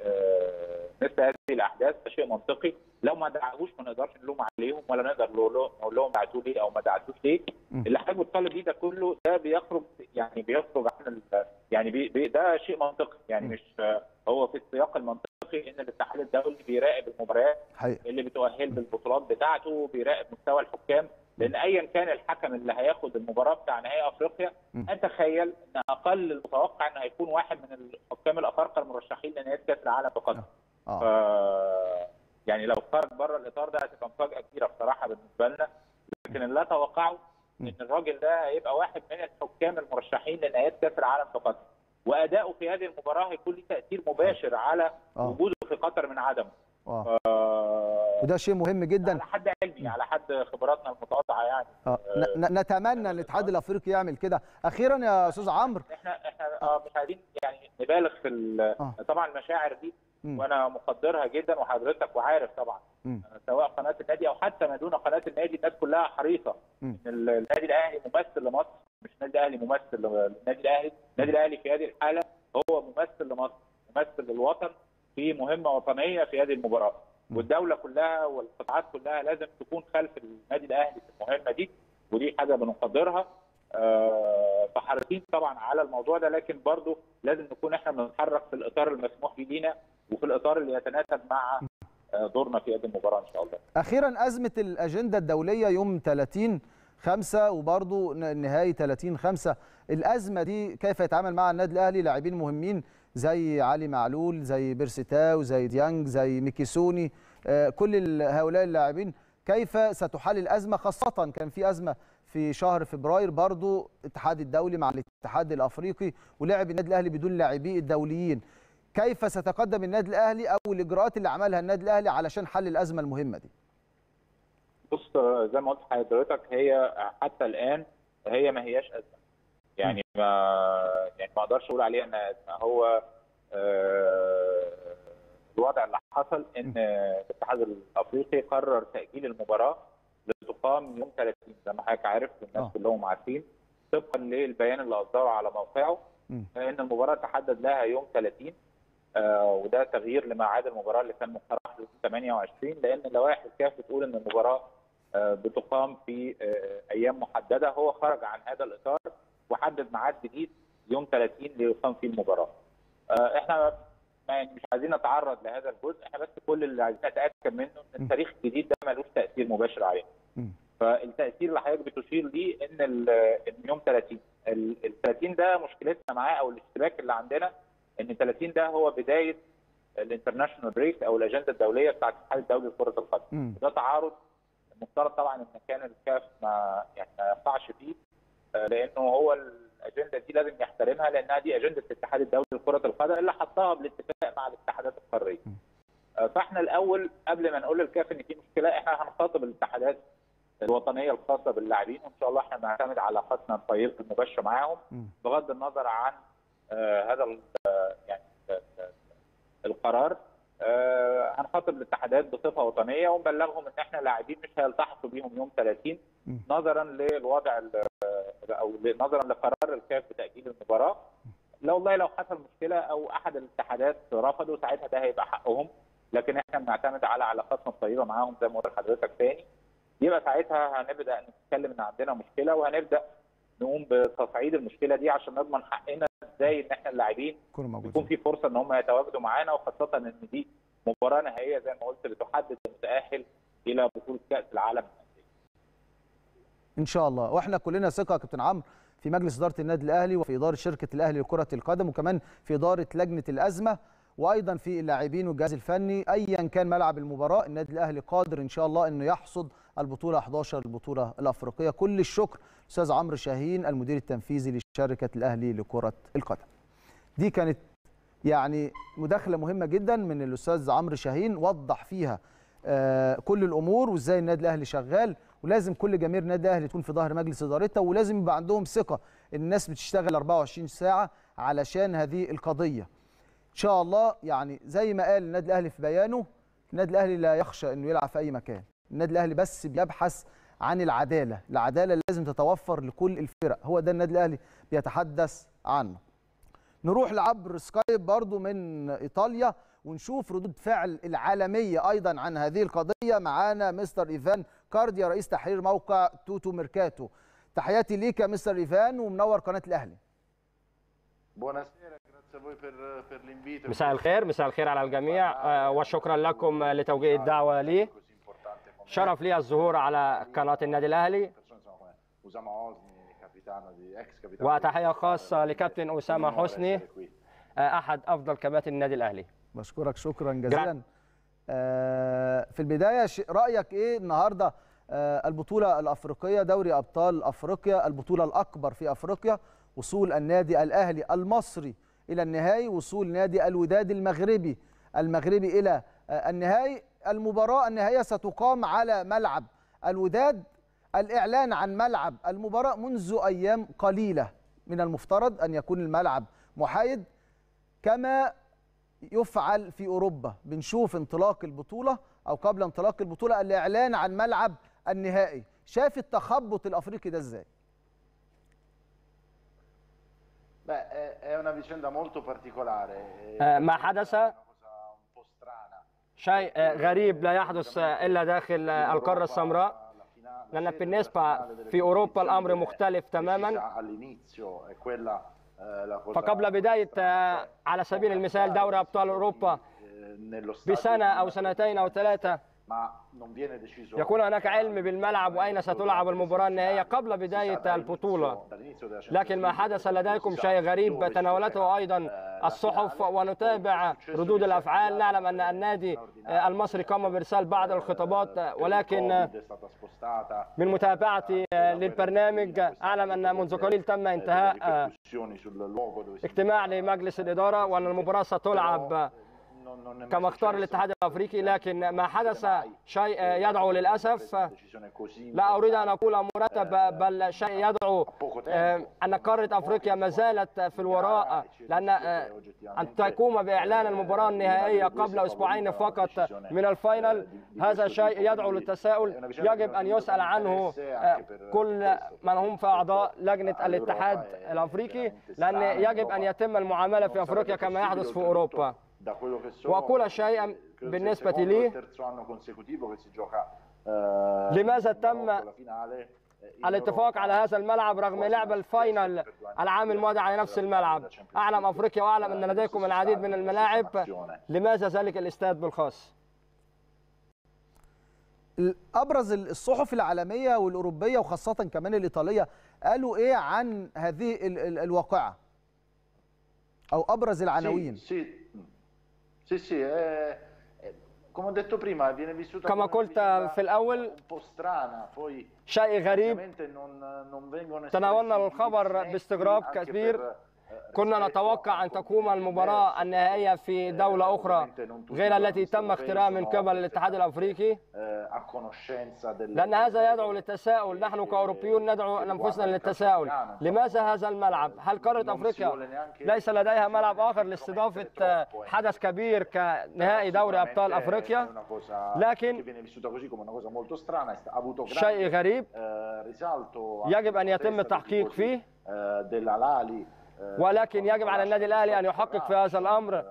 Speaker 3: مثل هذه الاحداث. ده شيء منطقي، لو ما دعوش ما نقدرش نلوم عليهم ولا نقدر نقول لهم بعتوا ليه او ما دعتوش ليه. اللي حضرتك بتطالب بيه ده كله ده بيخرج يعني بيخرج عن يعني بي بي ده شيء منطقي، يعني م. مش هو في السياق المنطقي ان الاتحاد الدولي بيراقب المباريات حقيقة. اللي بتؤهل بالبطولات بتاعته، بيراقب مستوى الحكام، لان ايا كان الحكم اللي هياخد المباراه بتاع نهائي افريقيا اتخيل ان اقل المتوقع ان هيكون واحد من الحكام الافارقه المرشحين لنهائي كاس العالم في قطر. ف يعني لو خرج بره الاطار ده هتبقى مفاجاه كبيره بصراحه بالنسبه لنا، لكن اللي اتوقعه ان الراجل ده هيبقى واحد من الحكام المرشحين لنهائي كاس العالم في قطر، واداؤه في هذه المباراه هيكون له تاثير مباشر على أوه. وجوده في قطر من عدمه.
Speaker 1: ف... وده شيء مهم جدا
Speaker 3: على حد علمي، على حد خبراتنا المتواضعه يعني.
Speaker 1: آه. نتمنى ان الاتحاد الافريقي يعمل كده. اخيرا يا استاذ عمرو،
Speaker 3: احنا احنا آه مش عايزين يعني نبالغ في آه. طبعا المشاعر دي م. وانا مقدرها جدا، وحضرتك وعارف طبعا م. سواء قناه النادي او حتى ما دون قناه النادي، الناس كلها حريصه ان النادي الاهلي ممثل لمصر، مش النادي الاهلي ممثل للنادي الاهلي. النادي الاهلي في هذه الحاله هو ممثل لمصر، ممثل للوطن في مهمه وطنيه في هذه المباراه، والدوله كلها والقطاعات كلها لازم تكون خلف النادي الاهلي في المهمه دي، ودي حاجه بنقدرها. أه فحريصين طبعا على الموضوع ده، لكن برضه لازم نكون احنا بنتحرك في الاطار المسموح به لينا وفي الاطار اللي يتناسب مع دورنا في هذه المباراه ان شاء الله.
Speaker 1: اخيرا، ازمه الاجنده الدوليه يوم ثلاثين خمسة وبرضه نهائي ثلاثين خمسة، الازمه دي كيف يتعامل مع النادي الاهلي؟ لاعبين مهمين زي علي معلول، زي بيرسيتاو، زي ديانج، زي ميكيسوني، كل هؤلاء اللاعبين، كيف ستحل الازمه؟ خاصه كان في ازمه في شهر فبراير برضو الاتحاد الدولي مع الاتحاد الافريقي ولعب النادي الاهلي بدون لاعبيه الدوليين. كيف ستقدم النادي الاهلي او الاجراءات اللي عملها النادي الاهلي علشان حل الازمه المهمه دي؟
Speaker 3: بص زي ما قلت لحضرتك، هي حتى الان هي ما هياش ازمه، يعني ما يعني ما اقدرش اقول عليها انها ازمه. هو آه الوضع اللي حصل ان الاتحاد الافريقي قرر تاجيل المباراه لتقام يوم ثلاثين زي ما حضرتك عارف والناس كلهم عارفين، طبقا للبيان اللي اصدره على موقعه ان المباراه تحدد لها يوم ثلاثين، آه وده تغيير لميعاد المباراه اللي كان مقترح يوم ثمانية وعشرين، لان لوائح الكاف بتقول ان المباراه آه بتقام في آه ايام محدده. هو خرج عن هذا الاطار وحدد ميعاد جديد يوم ثلاثين ليقام فيه المباراه. آه احنا يعني مش عايزين نتعرض لهذا الجزء، احنا بس كل اللي عايزين نتاكد منه ان التاريخ الجديد ده ملوش تاثير مباشر علينا. فالتاثير اللي حضرتك بتشير ليه ان ان يوم ثلاثين ال ثلاثين ده مشكلتنا معاه او الاشتراك اللي عندنا ان ثلاثين ده هو بدايه الانترناشونال بريك او الاجنده الدوليه بتاعت الاتحاد الدولي لكره القدم. ده تعارض المفترض طبعا ان كان الكاف ما يعني ما يقطعش فيه، لانه هو الاجنده دي لازم يحترمها لانها دي اجنده الاتحاد الدولي لكره القدم اللي حطها بالاتفاق مع الاتحادات القاريه. فاحنا الاول قبل ما نقول للكاف ان في مشكله احنا هنخاطب الاتحادات الوطنيه الخاصه باللاعبين، وان شاء الله احنا بنعتمد على علاقاتنا الطيبه المباشره معاهم بغض النظر عن آه هذا يعني القرار. آه هنخاطب الاتحادات بصفه وطنيه ونبلغهم ان احنا لاعبين مش هيلتحقوا بيهم يوم ثلاثين نظرا للوضع او نظرا لقرار الكاف بتاجيل المباراه. لو والله لو حصل مشكله او احد الاتحادات رفضوا ساعتها ده هيبقى حقهم، لكن احنا بنعتمد على علاقاتنا الطيبه معاهم زي ما قلت لحضرتك تاني. يبقى ساعتها هنبدا نتكلم ان عندنا مشكله وهنبدا نقوم بتصعيد المشكله دي عشان نضمن حقنا ازاي ان احنا اللاعبين يكون في فرصه ان هم يتواجدوا معانا، وخاصه ان دي مباراه نهائيه زي ما قلت بتحدد المتاهل الى بطوله كاس العالم.
Speaker 1: ان شاء الله، واحنا كلنا ثقه يا كابتن عمرو في مجلس اداره النادي الاهلي وفي اداره شركه الاهلي لكره القدم وكمان في اداره لجنه الازمه وايضا في اللاعبين والجهاز الفني. ايا كان ملعب المباراه النادي الاهلي قادر ان شاء الله انه يحصد البطوله احد عشر البطوله الافريقيه. كل الشكر استاذ عمرو شاهين المدير التنفيذي لشركه الاهلي لكره القدم. دي كانت يعني مداخله مهمه جدا من الاستاذ عمرو شاهين وضح فيها آه كل الامور وازاي النادي الاهلي شغال، ولازم كل جماهير النادي الاهلي تكون في ظهر مجلس ادارتها، ولازم يبقى عندهم ثقه ان الناس بتشتغل أربعة وعشرين ساعه علشان هذه القضيه. ان شاء الله يعني زي ما قال النادي الاهلي في بيانه، النادي الاهلي لا يخشى انه يلعب في اي مكان، النادي الاهلي بس بيبحث عن العداله، العداله اللي لازم تتوفر لكل الفرق، هو ده النادي الاهلي بيتحدث عنه. نروح لعبر سكايب برضو من ايطاليا ونشوف ردود فعل العالميه ايضا عن هذه القضيه. معانا مستر ايفان كارديا رئيس تحرير موقع توتو ميركاتو. تحياتي ليك يا مستر ايفان ومنور قناه الاهلي.
Speaker 4: مساء الخير، مساء الخير على الجميع وشكرا لكم لتوجيه الدعوه لي. شرف لي الظهور على قناه النادي الاهلي، وتحيه خاصه لكابتن اسامه حسني احد افضل كباتن النادي الاهلي.
Speaker 1: بشكرك شكرا جزيلا. آه في البدايه رايك ايه النهارده آه البطوله الافريقيه دوري ابطال افريقيا البطوله الاكبر في افريقيا، وصول النادي الاهلي المصري الى النهائي، وصول نادي الوداد المغربي المغربي الى آه النهائي. المباراه النهائيه ستقام على ملعب الوداد، الاعلان عن ملعب المباراه منذ ايام قليله، من المفترض ان يكون الملعب محايد كما يفعل في أوروبا. بنشوف انطلاق البطولة أو قبل انطلاق البطولة الإعلان عن ملعب النهائي. شايف التخبط الأفريقي ده إزاي؟
Speaker 4: ما حدث شيء غريب لا يحدث إلا داخل القارة السمراء، لأن بالنسبة في أوروبا الأمر مختلف تماما. فقبل بداية على سبيل المثال دوري أبطال أوروبا بسنة أو سنتين أو ثلاثة يكون هناك علم بالملعب وأين ستلعب المباراة النهائية قبل بداية البطولة. لكن ما حدث لديكم شيء غريب تناولته أيضا الصحف ونتابع ردود الأفعال. نعلم أن النادي المصري قام بإرسال بعض الخطابات، ولكن من متابعتي للبرنامج أعلم أن منذ قليل تم انتهاء اجتماع لمجلس الإدارة وأن المباراة ستلعب كما اختار الاتحاد الافريقي. لكن ما حدث شيء يدعو للاسف، لا اريد ان اقول مرتب، بل شيء يدعو ان قاره افريقيا ما زالت في الوراء، لان ان تقوم باعلان المباراه النهائيه قبل اسبوعين فقط من الفاينل هذا شيء يدعو للتساؤل. يجب ان يسال عنه كل من هم في اعضاء لجنه الاتحاد الافريقي، لان يجب ان يتم المعامله في افريقيا كما يحدث في اوروبا. وأقول شيئا بالنسبة لي، لماذا تم الاتفاق على هذا الملعب رغم لعب الفاينل العام الماضي على نفس الملعب؟ أعلم أفريقيا وأعلم أن لديكم العديد من الملاعب، لماذا ذلك الاستاد بالخاص؟
Speaker 1: ابرز الصحف العالميه والاوروبيه وخاصه كمان الايطاليه قالوا ايه عن هذه الواقعه او ابرز العناوين؟
Speaker 5: Sì, sì, eh, come ho detto prima, viene vissuta
Speaker 4: كما قلت في الأول
Speaker 5: un po' strana, poi
Speaker 4: شيء غريب.
Speaker 5: non, non vengono
Speaker 4: تناولنا الخبر باستغراب كبير. كنا نتوقع أن تقوم المباراة النهائية في دولة أخرى غير التي تم اختيارها من قبل الاتحاد الأفريقي، لأن هذا يدعو للتساؤل. نحن كأوروبيون ندعو أنفسنا للتساؤل، لماذا هذا الملعب؟ هل قارة أفريقيا ليس لديها ملعب آخر لاستضافة حدث كبير كنهائي دوري أبطال أفريقيا؟ لكن شيء غريب يجب أن يتم التحقيق فيه، ولكن يجب على النادي الأهلي أن يحقق في هذا الأمر،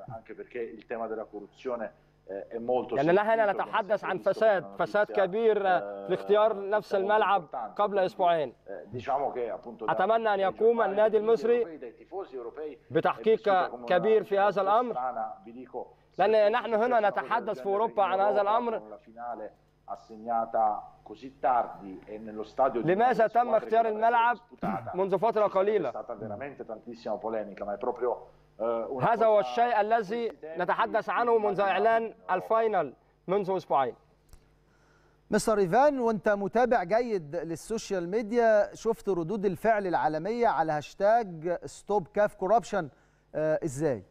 Speaker 4: لأننا هنا نتحدث عن فساد فساد كبير في اختيار نفس الملعب قبل أسبوعين. أتمنى أن يقوم النادي المصري بتحقيق كبير في هذا الأمر، لأن نحن هنا نتحدث في أوروبا عن هذا الأمر. لماذا تم اختيار الملعب منذ فترة قليلة؟ هذا هو الشيء الذي نتحدث عنه منذ إعلان الفاينل منذ أسبوعين.
Speaker 1: مستر إيفان، وأنت متابع جيد للسوشيال ميديا، شفت ردود الفعل العالمية على هاشتاج ستوب كاف كوربشن إزاي؟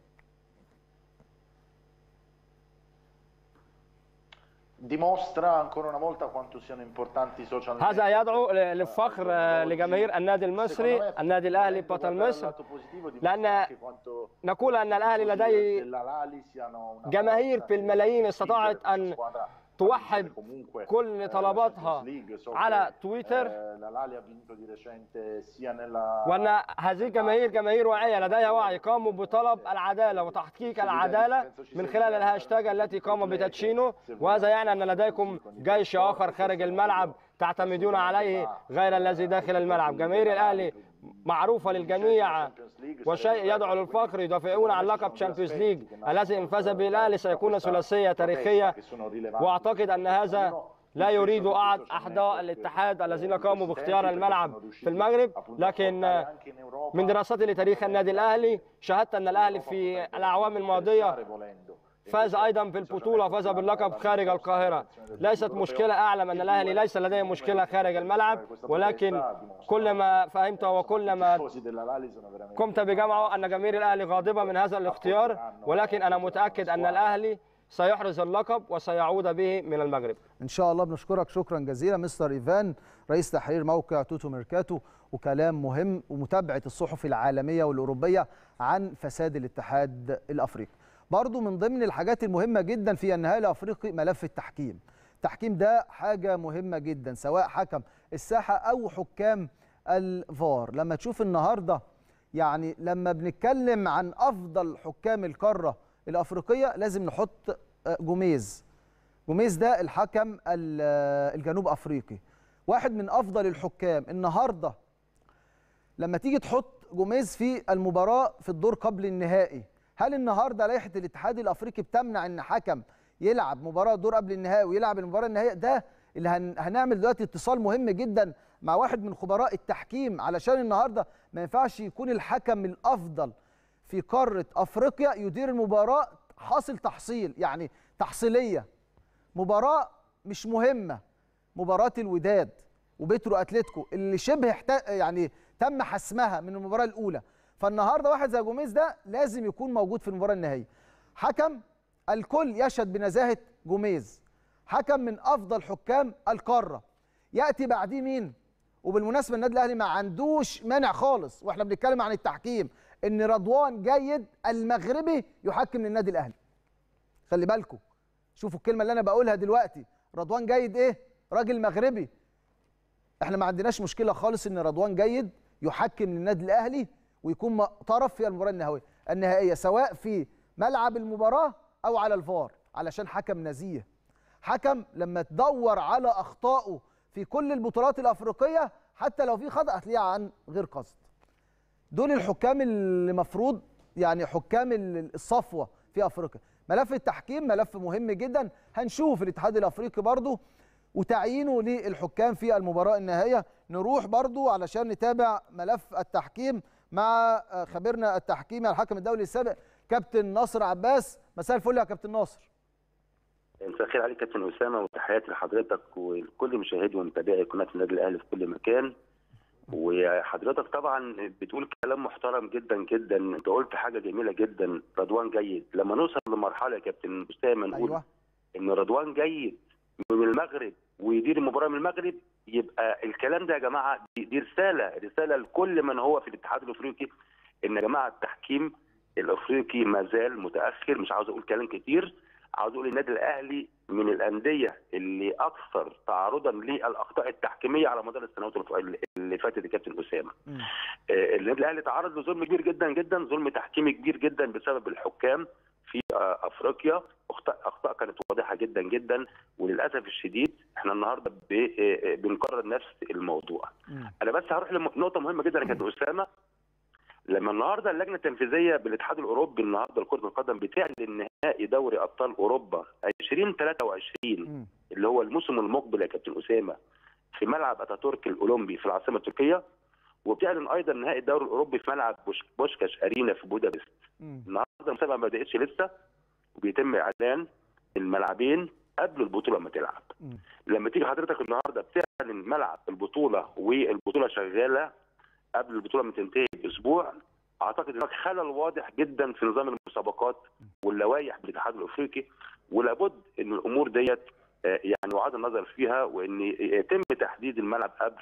Speaker 4: هذا يدعو للفخر لجماهير النادي المصري، النادي الأهلي بطل مصر، لأن نقول أن الأهلي لديه جماهير بالملايين استطاعت أن توحد كل طلباتها على تويتر، وأن هذه الجماهير جماهير واعية لديها وعي، قاموا بطلب العدالة وتحقيق العدالة من خلال الهاشتاج التي قام بتدشينه. وهذا يعني أن لديكم جيش آخر خارج الملعب تعتمدون عليه غير الذي داخل الملعب. جماهير الأهلي معروفة للجميع وشيء يدعو للفخر، يدافعون عن لقب تشامبيونز ليج الذي إن فاز به الأهلي سيكون ثلاثية تاريخية، وأعتقد أن هذا لا يريد أحد أعضاء الاتحاد الذين قاموا باختيار الملعب في المغرب. لكن من دراستي لتاريخ النادي الأهلي شاهدت أن الأهلي في الأعوام الماضية فاز أيضا بالبطولة، فاز باللقب خارج القاهرة. ليست مشكلة، أعلم أن الأهلي ليس لديه مشكلة خارج الملعب، ولكن كل ما فهمت وكل ما قمت بجمعه أن جماهير الأهلي غاضبة من هذا الاختيار، ولكن أنا متأكد أن الأهلي سيحرز اللقب وسيعود به من المغرب
Speaker 1: إن شاء الله. بنشكرك شكرا جزيلا مستر إيفان، رئيس تحرير موقع توتو ميركاتو، وكلام مهم ومتابعة الصحف العالمية والأوروبية عن فساد الاتحاد الأفريقي. برضو من ضمن الحاجات المهمة جدا في النهائي الأفريقي ملف التحكيم. التحكيم ده حاجة مهمة جدا، سواء حكم الساحة أو حكام الفار. لما تشوف النهاردة يعني لما بنتكلم عن أفضل حكام القارة الأفريقية لازم نحط جوميز. جوميز ده الحكم الجنوب أفريقي، واحد من أفضل الحكام. النهاردة لما تيجي تحط جوميز في المباراة في الدور قبل النهائي، هل النهارده لائحه الاتحاد الافريقي بتمنع ان حكم يلعب مباراه دور قبل النهائي ويلعب المباراه النهائيه؟ ده اللي هن... هنعمل دلوقتي اتصال مهم جدا مع واحد من خبراء التحكيم، علشان النهارده ما ينفعش يكون الحكم الافضل في قاره افريقيا يدير المباراه حاصل تحصيل، يعني تحصيليه، مباراه مش مهمه، مباراه الوداد وبيترو اتلتيكو اللي شبه احت... يعني تم حسمها من المباراه الاولى. فالنهارده واحد زي جوميز ده لازم يكون موجود في المباراه النهائيه. حكم الكل يشهد بنزاهه جوميز، حكم من افضل حكام القاره. ياتي بعديه مين؟ وبالمناسبه النادي الاهلي ما عندوش مانع خالص، واحنا بنتكلم عن التحكيم، ان رضوان جيد المغربي يحكم للنادي الاهلي. خلي بالكم، شوفوا الكلمه اللي انا بقولها دلوقتي، رضوان جيد ايه؟ راجل مغربي. احنا ما عندناش مشكله خالص ان رضوان جيد يحكم للنادي الاهلي ويكون طرف في المباراه النهائيه النهائيه سواء في ملعب المباراه او على الفار، علشان حكم نزيه، حكم لما تدور على اخطائه في كل البطولات الافريقيه حتى لو في خطا هتلاقيه عن غير قصد. دول الحكام اللي مفروض يعني حكام الصفوه في افريقيا. ملف التحكيم ملف مهم جدا، هنشوف الاتحاد الافريقي برضو وتعيينه للحكام في المباراه النهائيه. نروح برضو علشان نتابع ملف التحكيم مع خبيرنا التحكيمي الحكم الدولي السابق كابتن ناصر عباس. مساء الفل يا كابتن ناصر.
Speaker 6: مساء الخير عليك كابتن اسامه، وتحياتي لحضرتك ولكل مشاهدي ومتابعي قناه النادي الاهلي في كل مكان. وحضرتك طبعا بتقول كلام محترم جدا جدا، انت قلت حاجه جميله جدا، رضوان جيد. لما نوصل لمرحله يا كابتن اسامه نقول أيوة. ان رضوان جيد من المغرب ويدير المباراه من المغرب، يبقى الكلام ده يا جماعه دي, دي رساله رساله لكل من هو في الاتحاد الافريقي، ان يا جماعه التحكيم الافريقي ما زال متاخر. مش عاوز اقول كلام كتير، عاوز اقول النادي الاهلي من الانديه اللي اكثر تعرضا للاخطاء التحكيميه على مدار السنوات اللي فاتت يا كابتن اسامه. آه النادي الاهلي تعرض لظلم كبير جدا جدا، ظلم تحكيمي كبير جدا بسبب الحكام في آه افريقيا. اخطاء اخطاء كانت واضحه جدا جدا، وللاسف الشديد احنا النهارده بنكرر نفس الموضوع. مم. انا بس هروح لنقطه مهمه جدا يا كابتن اسامه. لما النهارده اللجنه التنفيذيه بالاتحاد الاوروبي النهارده لكره القدم بتعلن نهائي دوري ابطال اوروبا ألفين وثلاثة وعشرين م. اللي هو الموسم المقبل يا كابتن اسامه في ملعب اتاتورك الاولمبي في العاصمه التركيه، وبتعلن ايضا نهائي الدوري الاوروبي في ملعب بوشكاش ارينا في بودابست. النهارده المسابقه ما بداتش لسه، وبيتم اعلان الملعبين قبل البطوله ما تلعب. م. لما تيجي حضرتك النهارده بتعلن ملعب البطوله والبطوله شغاله قبل البطوله ما تنتهي باسبوع، اعتقد هناك خلل واضح جدا في نظام المسابقات واللوائح بالاتحاد الافريقي، ولابد ان الامور ديت يعني يعاد النظر فيها، وان يتم تحديد الملعب قبل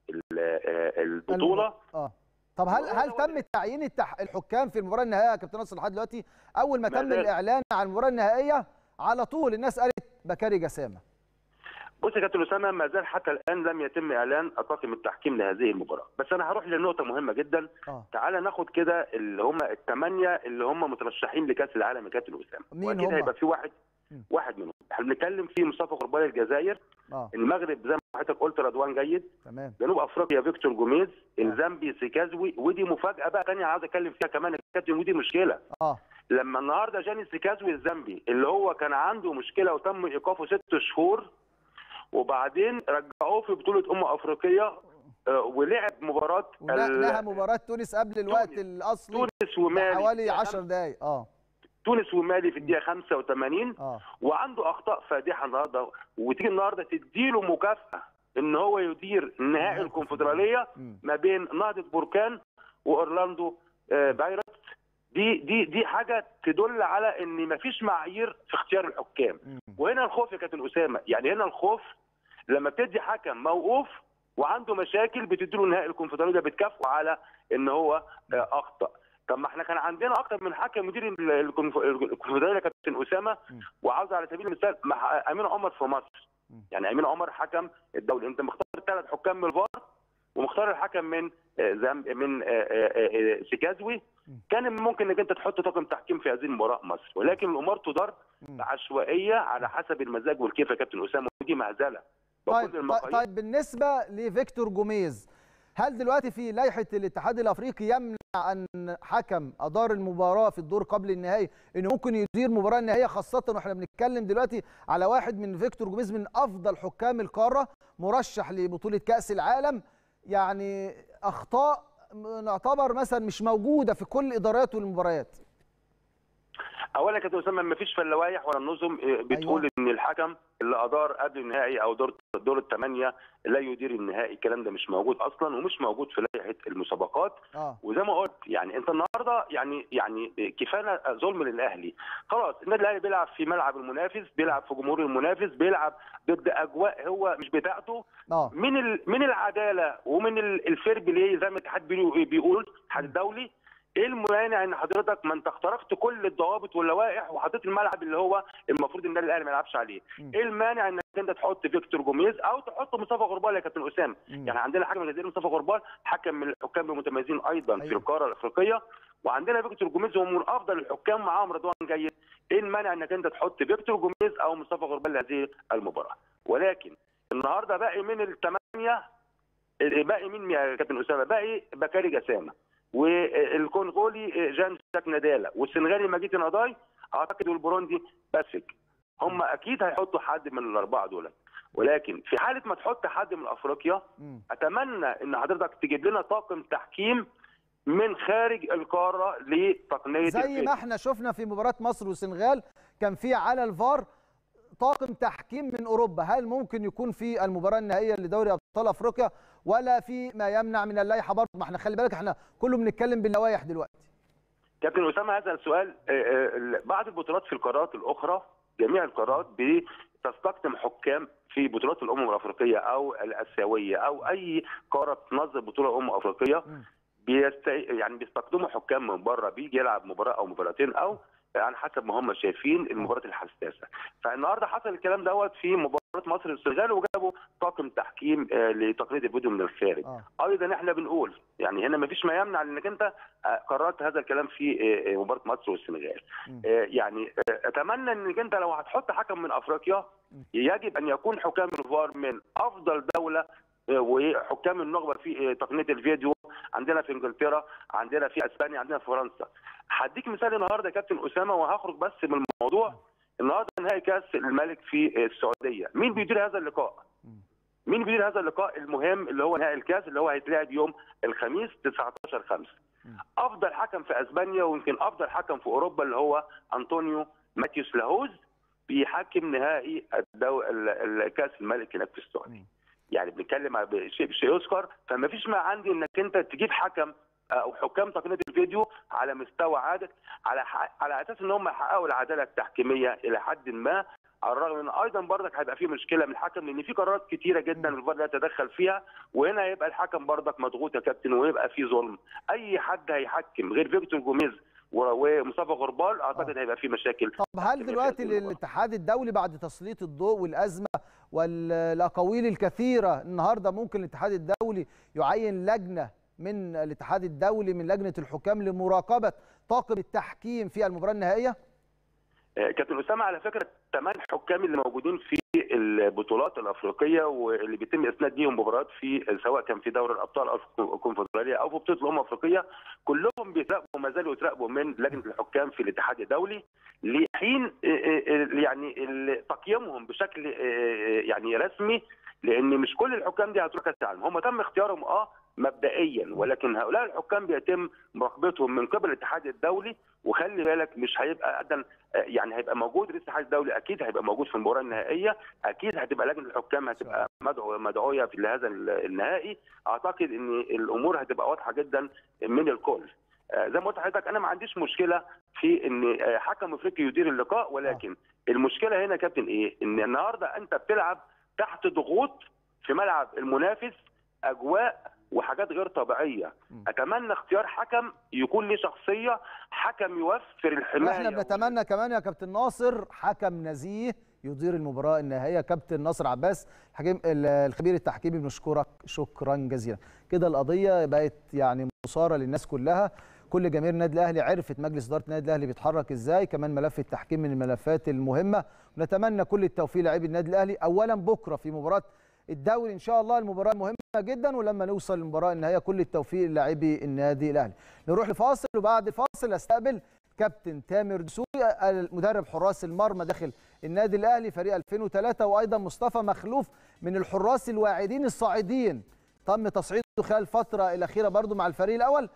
Speaker 6: البطوله.
Speaker 1: اه طب هل هل تم تعيين التح... الحكام في المباراه النهائيه يا كابتن ناصر لحد دلوقتي؟ اول ما تم الاعلان عن المباراه النهائيه على طول الناس قالت بكاري جسامه.
Speaker 6: بص يا كابتن اسامه، ما زال حتى الان لم يتم اعلان طاقم التحكيم لهذه المباراه، بس انا هروح لنقطه مهمه جدا. أوه. تعالى ناخد كده اللي هم الثمانيه اللي هم مترشحين لكاس العالم يا كابتن اسامه، واكيد هيبقى في واحد م. واحد منهم. احنا بنتكلم في مصطفى غربال الجزائر، أوه. المغرب زي ما حضرتك قلت رضوان جيد، تمام. جنوب افريقيا فيكتور جوميز، الزامبي سيكازوي، ودي مفاجاه بقى ثانيه عاوز اتكلم فيها كمان يا كابتن، ودي مشكله. اه لما النهارده جاني سيكازوي الزامبي اللي هو كان عنده مشكله وتم ايقافه ست شهور، وبعدين رجعوه في بطوله امم افريقيا ولعب مباراه
Speaker 1: نهى مباراه تونس قبل الوقت الاصلي،
Speaker 6: تونس ومالي
Speaker 1: حوالي عشر دقائق. اه
Speaker 6: تونس ومالي في الدقيقه خمسة وثمانين. اه وعنده اخطاء فادحه النهارده، وتيجي النهارده تديله مكافاه ان هو يدير نهائي الكونفدراليه ما بين نهضه بركان واورلاندو بايرتس. دي دي دي حاجه تدل على ان مفيش معايير في اختيار الحكام. وهنا الخوف يا كابتن اسامه، يعني هنا الخوف لما بتدي حكم موقوف وعنده مشاكل بتديله نهائي الكونفدراليه بتكافئه على ان هو اخطا. طب ما احنا كان عندنا اكتر من حكم مدير الكونفدراليه يا كابتن اسامه، وعاوز على سبيل المثال مع امين عمر في مصر. يعني امين عمر حكم الدولي، انت مختار ثلاث حكام من الفار ومختار الحكم من من سيكازوي، كان ممكن انك انت تحط طاقم تحكيم في هذه المباراه مصر، ولكن الامور تدار عشوائيه على حسب المزاج والكيف يا كابتن اسامه، ودي مهزله.
Speaker 1: طيب طيب بالنسبه لفيكتور جوميز، هل دلوقتي في لائحه الاتحاد الافريقي يمنع ان حكم ادار المباراه في الدور قبل النهائي انه ممكن يدير مباراه نهائيه، خاصه واحنا بنتكلم دلوقتي على واحد من فيكتور جوميز من افضل حكام القاره، مرشح لبطوله كاس العالم؟ يعني اخطاء نعتبر مثلا مش موجوده في كل ادارات والمباريات.
Speaker 6: اولا يا كابتن اسامه ما فيش في اللوائح ولا النظم بتقول أيوة. ان الحكم اللي ادار قبل النهائي او دور دور الثمانيه لا يدير النهائي، الكلام ده مش موجود اصلا ومش موجود في لائحه المسابقات. آه. وزي ما قلت يعني انت النهارده يعني يعني كفايه ظلم للاهلي. خلاص النادي الاهلي بيلعب في ملعب المنافس، بيلعب في جمهور المنافس، بيلعب ضد اجواء هو مش بتاعته. آه. من ال... من العداله ومن الفير بلاي زي ما الاتحاد بيقول الاتحاد الدولي، ايه المانع ان حضرتك ما انت اخترقت كل الضوابط واللوائح وحطيت الملعب اللي هو المفروض النادي الاهلي ما يلعبش عليه؟ م. ايه المانع انك انت تحط فيكتور جوميز او تحط مصطفى غربال يا كابتن اسامه؟ يعني عندنا حكم الجزائري مصطفى غربال حكم من الحكام المتميزين ايضا أيوة. في القاره الافريقيه، وعندنا فيكتور جوميز هو من افضل الحكام، معاهم رضوان جيد. ايه المانع انك انت تحط فيكتور جوميز او مصطفى غربال لهذه المباراه؟ ولكن النهارده باقي من الثمانيه، باقي مين يا كابتن اسامه؟ باقي بكاري جسامه، والكونغولي جان جاك نادالا، والسنغالي ماجيتي ناداي اعتقد، والبوروندي باسفيك. هم اكيد هيحطوا حد من الاربعه دول. ولكن في حاله ما تحط حد من افريقيا اتمنى ان حضرتك تجيب لنا طاقم تحكيم من خارج القاره لتقنيه
Speaker 1: زي
Speaker 6: الفيديو.
Speaker 1: ما احنا شفنا في مباراه مصر والسنغال كان في على الفار طاقم تحكيم من اوروبا. هل ممكن يكون في المباراه النهائيه لدوري ابطال افريقيا ولا في ما يمنع من اللائحه برضه؟ ما احنا خلي بالك احنا كله بنتكلم باللوائح دلوقتي.
Speaker 6: كابتن اسامه هذا السؤال، بعض البطولات في القارات الاخرى جميع القارات بتستقدم حكام في بطولات الامم الافريقيه او الاسيويه او اي قاره تنظم بطوله امم افريقيه، بيست... يعني بيستخدموا حكام من بره، بيجي يلعب مباراه او مباراتين او على حسب ما هم شايفين المباراه الحساسه. فالنهارده حصل الكلام دوت في مباراه مصر والسنغال وجابوا طاقم تحكيم لتقنيه الفيديو من الخارج. آه. ايضا احنا بنقول يعني هنا ما فيش ما يمنع انك انت قررت هذا الكلام في مباراه مصر والسنغال. م. يعني اتمنى انك انت لو هتحط حكم من افريقيا يجب ان يكون حكام الفار من افضل دوله وحكام النخبه في تقنيه الفيديو، عندنا في انجلترا، عندنا في اسبانيا، عندنا في فرنسا. هديك مثال النهارده يا كابتن اسامه وهخرج بس من الموضوع. النهارده نهائي كاس الملك في السعوديه، مين بيدير هذا اللقاء؟ مين بيدير هذا اللقاء المهم اللي هو نهائي الكاس اللي هو هيتلعب يوم الخميس تسعتاشر خمسة؟ افضل حكم في اسبانيا ويمكن افضل حكم في اوروبا اللي هو انطونيو ماتيوس لاهوز بيحكم نهائي الدو... الكاس الملك هناك في السعوديه. يعني بنتكلم على شيء شيء يذكر، فما فيش ما عندي انك انت تجيب حكم او حكام تقنيه الفيديو على مستوى عادل على على اساس ان هم يحققوا العداله التحكيميه الى حد ما، على الرغم ان ايضا برضك هيبقى في مشكله من الحكم لان في قرارات كتيره جدا الفار لا يتدخل فيها، وهنا هيبقى الحكم برضك مضغوط يا كابتن ويبقى في ظلم. اي حد هيحكم غير فيكتور جوميز ومصطفى غربال اعتقد هيبقى في مشاكل.
Speaker 1: طب هل دلوقتي الاتحاد الدولي بعد تسليط الضوء والازمه والاقاويل الكثيره النهارده ممكن الاتحاد الدولي يعين لجنه من الاتحاد الدولي من لجنه الحكام لمراقبه طاقم التحكيم في المباراه النهائيه؟
Speaker 6: كابتن اسامه على فكره ثمان حكام اللي موجودين في البطولات الافريقيه واللي بيتم اسناد ليهم مباريات في سواء كان في دوري الابطال او في الكونفدراليه او في بطوله الامم الافريقيه كلهم بيتراقبوا ما زالوا يتراقبوا من لجنه الحكام في الاتحاد الدولي لحين يعني تقييمهم بشكل يعني رسمي، لان مش كل الحكام دي هتروح كاس العالم، هم تم اختيارهم اه مبدئيا، ولكن هؤلاء الحكام بيتم مراقبتهم من قبل الاتحاد الدولي. وخلي بالك مش هيبقى ابدا يعني هيبقى موجود الاتحاد الدولي، اكيد هيبقى موجود في المباراه النهائيه، اكيد هتبقى لجنه الحكام هتبقى مدعو مدعويه في هذا النهائي. اعتقد ان الامور هتبقى واضحه جدا من الكل. زي ما قلت لحضرتك انا ما عنديش مشكله في ان حكم افريقي يدير اللقاء، ولكن المشكله هنا يا كابتن ايه؟ ان النهارده انت بتلعب تحت ضغوط في ملعب المنافس، اجواء وحاجات غير طبيعيه. اتمنى اختيار حكم يكون له شخصيه، حكم يوفر الحمايه.
Speaker 1: احنا بنتمنى كمان يا كابتن ناصر حكم نزيه يدير المباراه النهائيه. كابتن ناصر عباس حكيم الخبير التحكيمي بنشكرك شكرا جزيلا. كده القضيه بقت يعني مثاره للناس كلها، كل جماهير النادي الاهلي عرفت مجلس اداره النادي الاهلي بيتحرك ازاي، كمان ملف التحكيم من الملفات المهمه. ونتمنى كل التوفيق لاعبي النادي الاهلي اولا بكره في مباراه الدوري ان شاء الله، المباراه مهمه جدا، ولما نوصل للمباراه النهائيه كل التوفيق للاعبي النادي الاهلي. نروح لفاصل وبعد الفاصل استقبل كابتن تامر دسوقي مدرب حراس المرمى داخل النادي الاهلي فريق ألفين وثلاثة، وايضا مصطفى مخلوف من الحراس الواعدين الصاعدين تم تصعيده خلال الفتره الاخيره برضو مع الفريق الاول.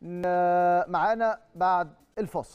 Speaker 1: معانا بعد الفاصل.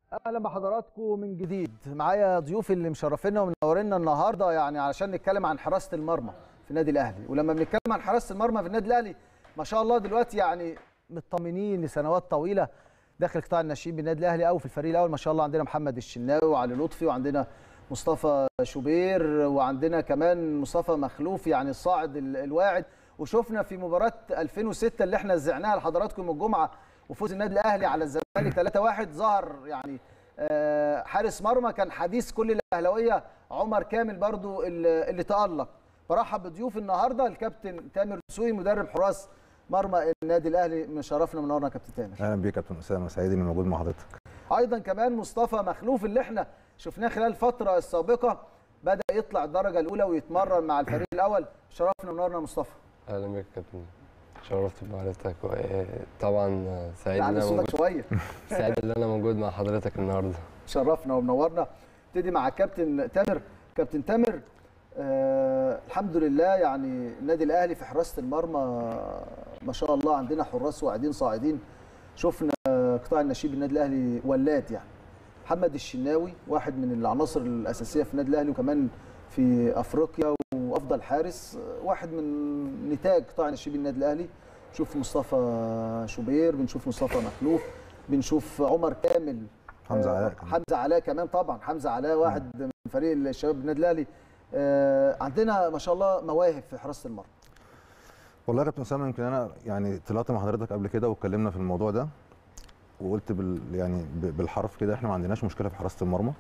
Speaker 1: اهلا بحضراتكم من جديد. معايا ضيوف اللي مشرفينا ومنورينا النهارده يعني علشان نتكلم عن حراسه المرمى في النادي الاهلي. ولما بنتكلم عن حراسه المرمى في النادي الاهلي ما شاء الله دلوقتي يعني مطمنين لسنوات طويله داخل قطاع الناشئين بالنادي الاهلي او في الفريق الاول. ما شاء الله عندنا محمد الشناوي وعلي لطفي وعندنا مصطفى شوبير وعندنا كمان مصطفى مخلوف يعني الصاعد الواعد. وشفنا في مباراه ألفين وستة اللي احنا زعناها لحضراتكم يوم الجمعه وفوز النادي الاهلي على الزمالك ثلاثة واحد ظهر يعني حارس مرمى كان حديث كل الاهلاويه عمر كامل برضو اللي تالق. برحب بضيوف النهارده الكابتن تامر دسوقي مدرب حراس مرمى النادي الاهلي. مشرفنا منورنا يا كابتن تامر.
Speaker 7: اهلا بيك يا كابتن اسامه، سعيد اني موجود مع حضرتك.
Speaker 1: ايضا كمان مصطفى مخلوف اللي احنا شفناه خلال الفتره السابقه بدا يطلع الدرجه الاولى ويتمرن مع الفريق الاول. شرفنا منورنا مصطفى.
Speaker 8: اهلا بيك يا كابتن، شرفت بمعرفتك وطبعا سعيد ان انا موجود
Speaker 1: شويه
Speaker 8: سعيد ان انا موجود مع حضرتك النهارده.
Speaker 1: شرفنا ومنورنا. ابتدي مع الكابتن تامر. كابتن تامر آه الحمد لله يعني النادي الاهلي في حراسه المرمى ما شاء الله عندنا حراس واعدين صاعدين. شفنا قطاع الناشئين بالنادي الاهلي ولات يعني محمد الشناوي واحد من العناصر الاساسيه في النادي الاهلي وكمان في افريقيا وافضل حارس واحد من نتاج قطاع الناشئين بالنادي الاهلي. بنشوف مصطفى شوبير، بنشوف مصطفى مخلوف، بنشوف عمر كامل،
Speaker 7: حمزه علاء
Speaker 1: حمزه علاء كمان طبعا. حمزه علاء واحد م. من فريق الشباب بالنادي الاهلي. آه عندنا ما شاء الله مواهب في حراسه المرمى.
Speaker 7: والله يا كابتن اسامه يمكن انا يعني طلعت مع حضرتك قبل كده واتكلمنا في الموضوع ده وقلت بال يعني بالحرف كده احنا ما عندناش مشكله في حراسه المرمى.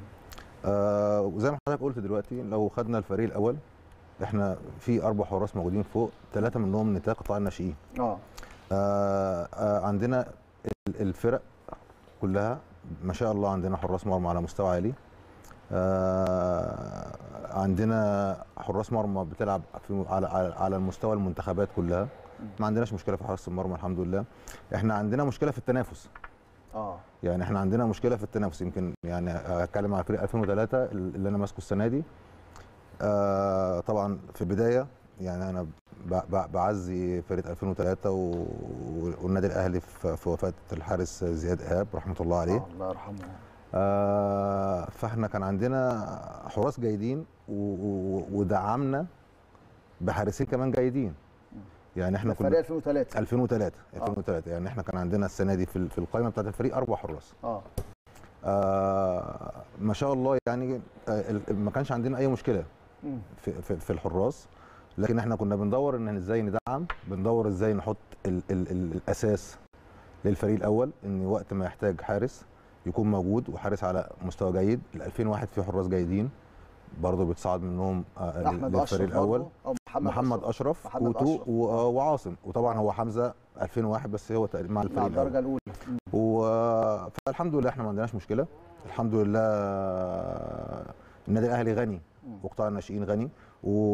Speaker 7: آه وزي ما حضرتك قلت دلوقتي لو خدنا الفريق الاول احنا في اربع حراس موجودين فوق، ثلاثه منهم نتاج قطاع الناشئين.
Speaker 1: اه
Speaker 7: آه عندنا الفرق كلها ما شاء الله عندنا حراس مرمى على مستوى عالي. آه عندنا حراس مرمى بتلعب في على على المستوى المنتخبات كلها. ما عندناش مشكله في حراسه المرمى الحمد لله. احنا عندنا مشكله في التنافس.
Speaker 1: اه
Speaker 7: يعني احنا عندنا مشكله في التنافس. يمكن يعني اتكلم على فريق ألفين وثلاثة اللي انا ماسكه السنه دي. آه طبعا في البدايه يعني انا بعزي فرقه ألفين وثلاثة والنادي الاهلي في وفاه الحارس زياد ايهاب رحمه الله عليه.
Speaker 1: آه الله يرحمه.
Speaker 7: آه فاحنا كان عندنا حراس جيدين ودعمنا بحارسين كمان جيدين. يعني احنا كنا
Speaker 1: فريق ألفين وثلاثة
Speaker 7: ألفين وثلاثة ألفين وثلاثة يعني احنا كان عندنا السنه دي في في القائمه بتاعت الفريق اربع حراس.
Speaker 1: اه
Speaker 7: آه ما شاء الله يعني ما كانش عندنا اي مشكله في في, في الحراس، لكن احنا كنا بندور ان ازاي ندعم، بندور ازاي نحط ال ال ال الاساس للفريق الاول ان وقت ما يحتاج حارس يكون موجود وحارس على مستوى جيد. ال ألفين وواحد في حراس جيدين برضه بيتصعد منهم للفريق الاول.
Speaker 1: محمد,
Speaker 7: محمد اشرف, أشرف كوتو وعاصم، وطبعا هو حمزه ألفين وواحد بس هو تقريبا مع الفريق
Speaker 1: الدرجه الاولى.
Speaker 7: و... فالحمد لله احنا ما عندناش مشكله الحمد لله. النادي الاهلي غني وقطاع الناشئين غني و...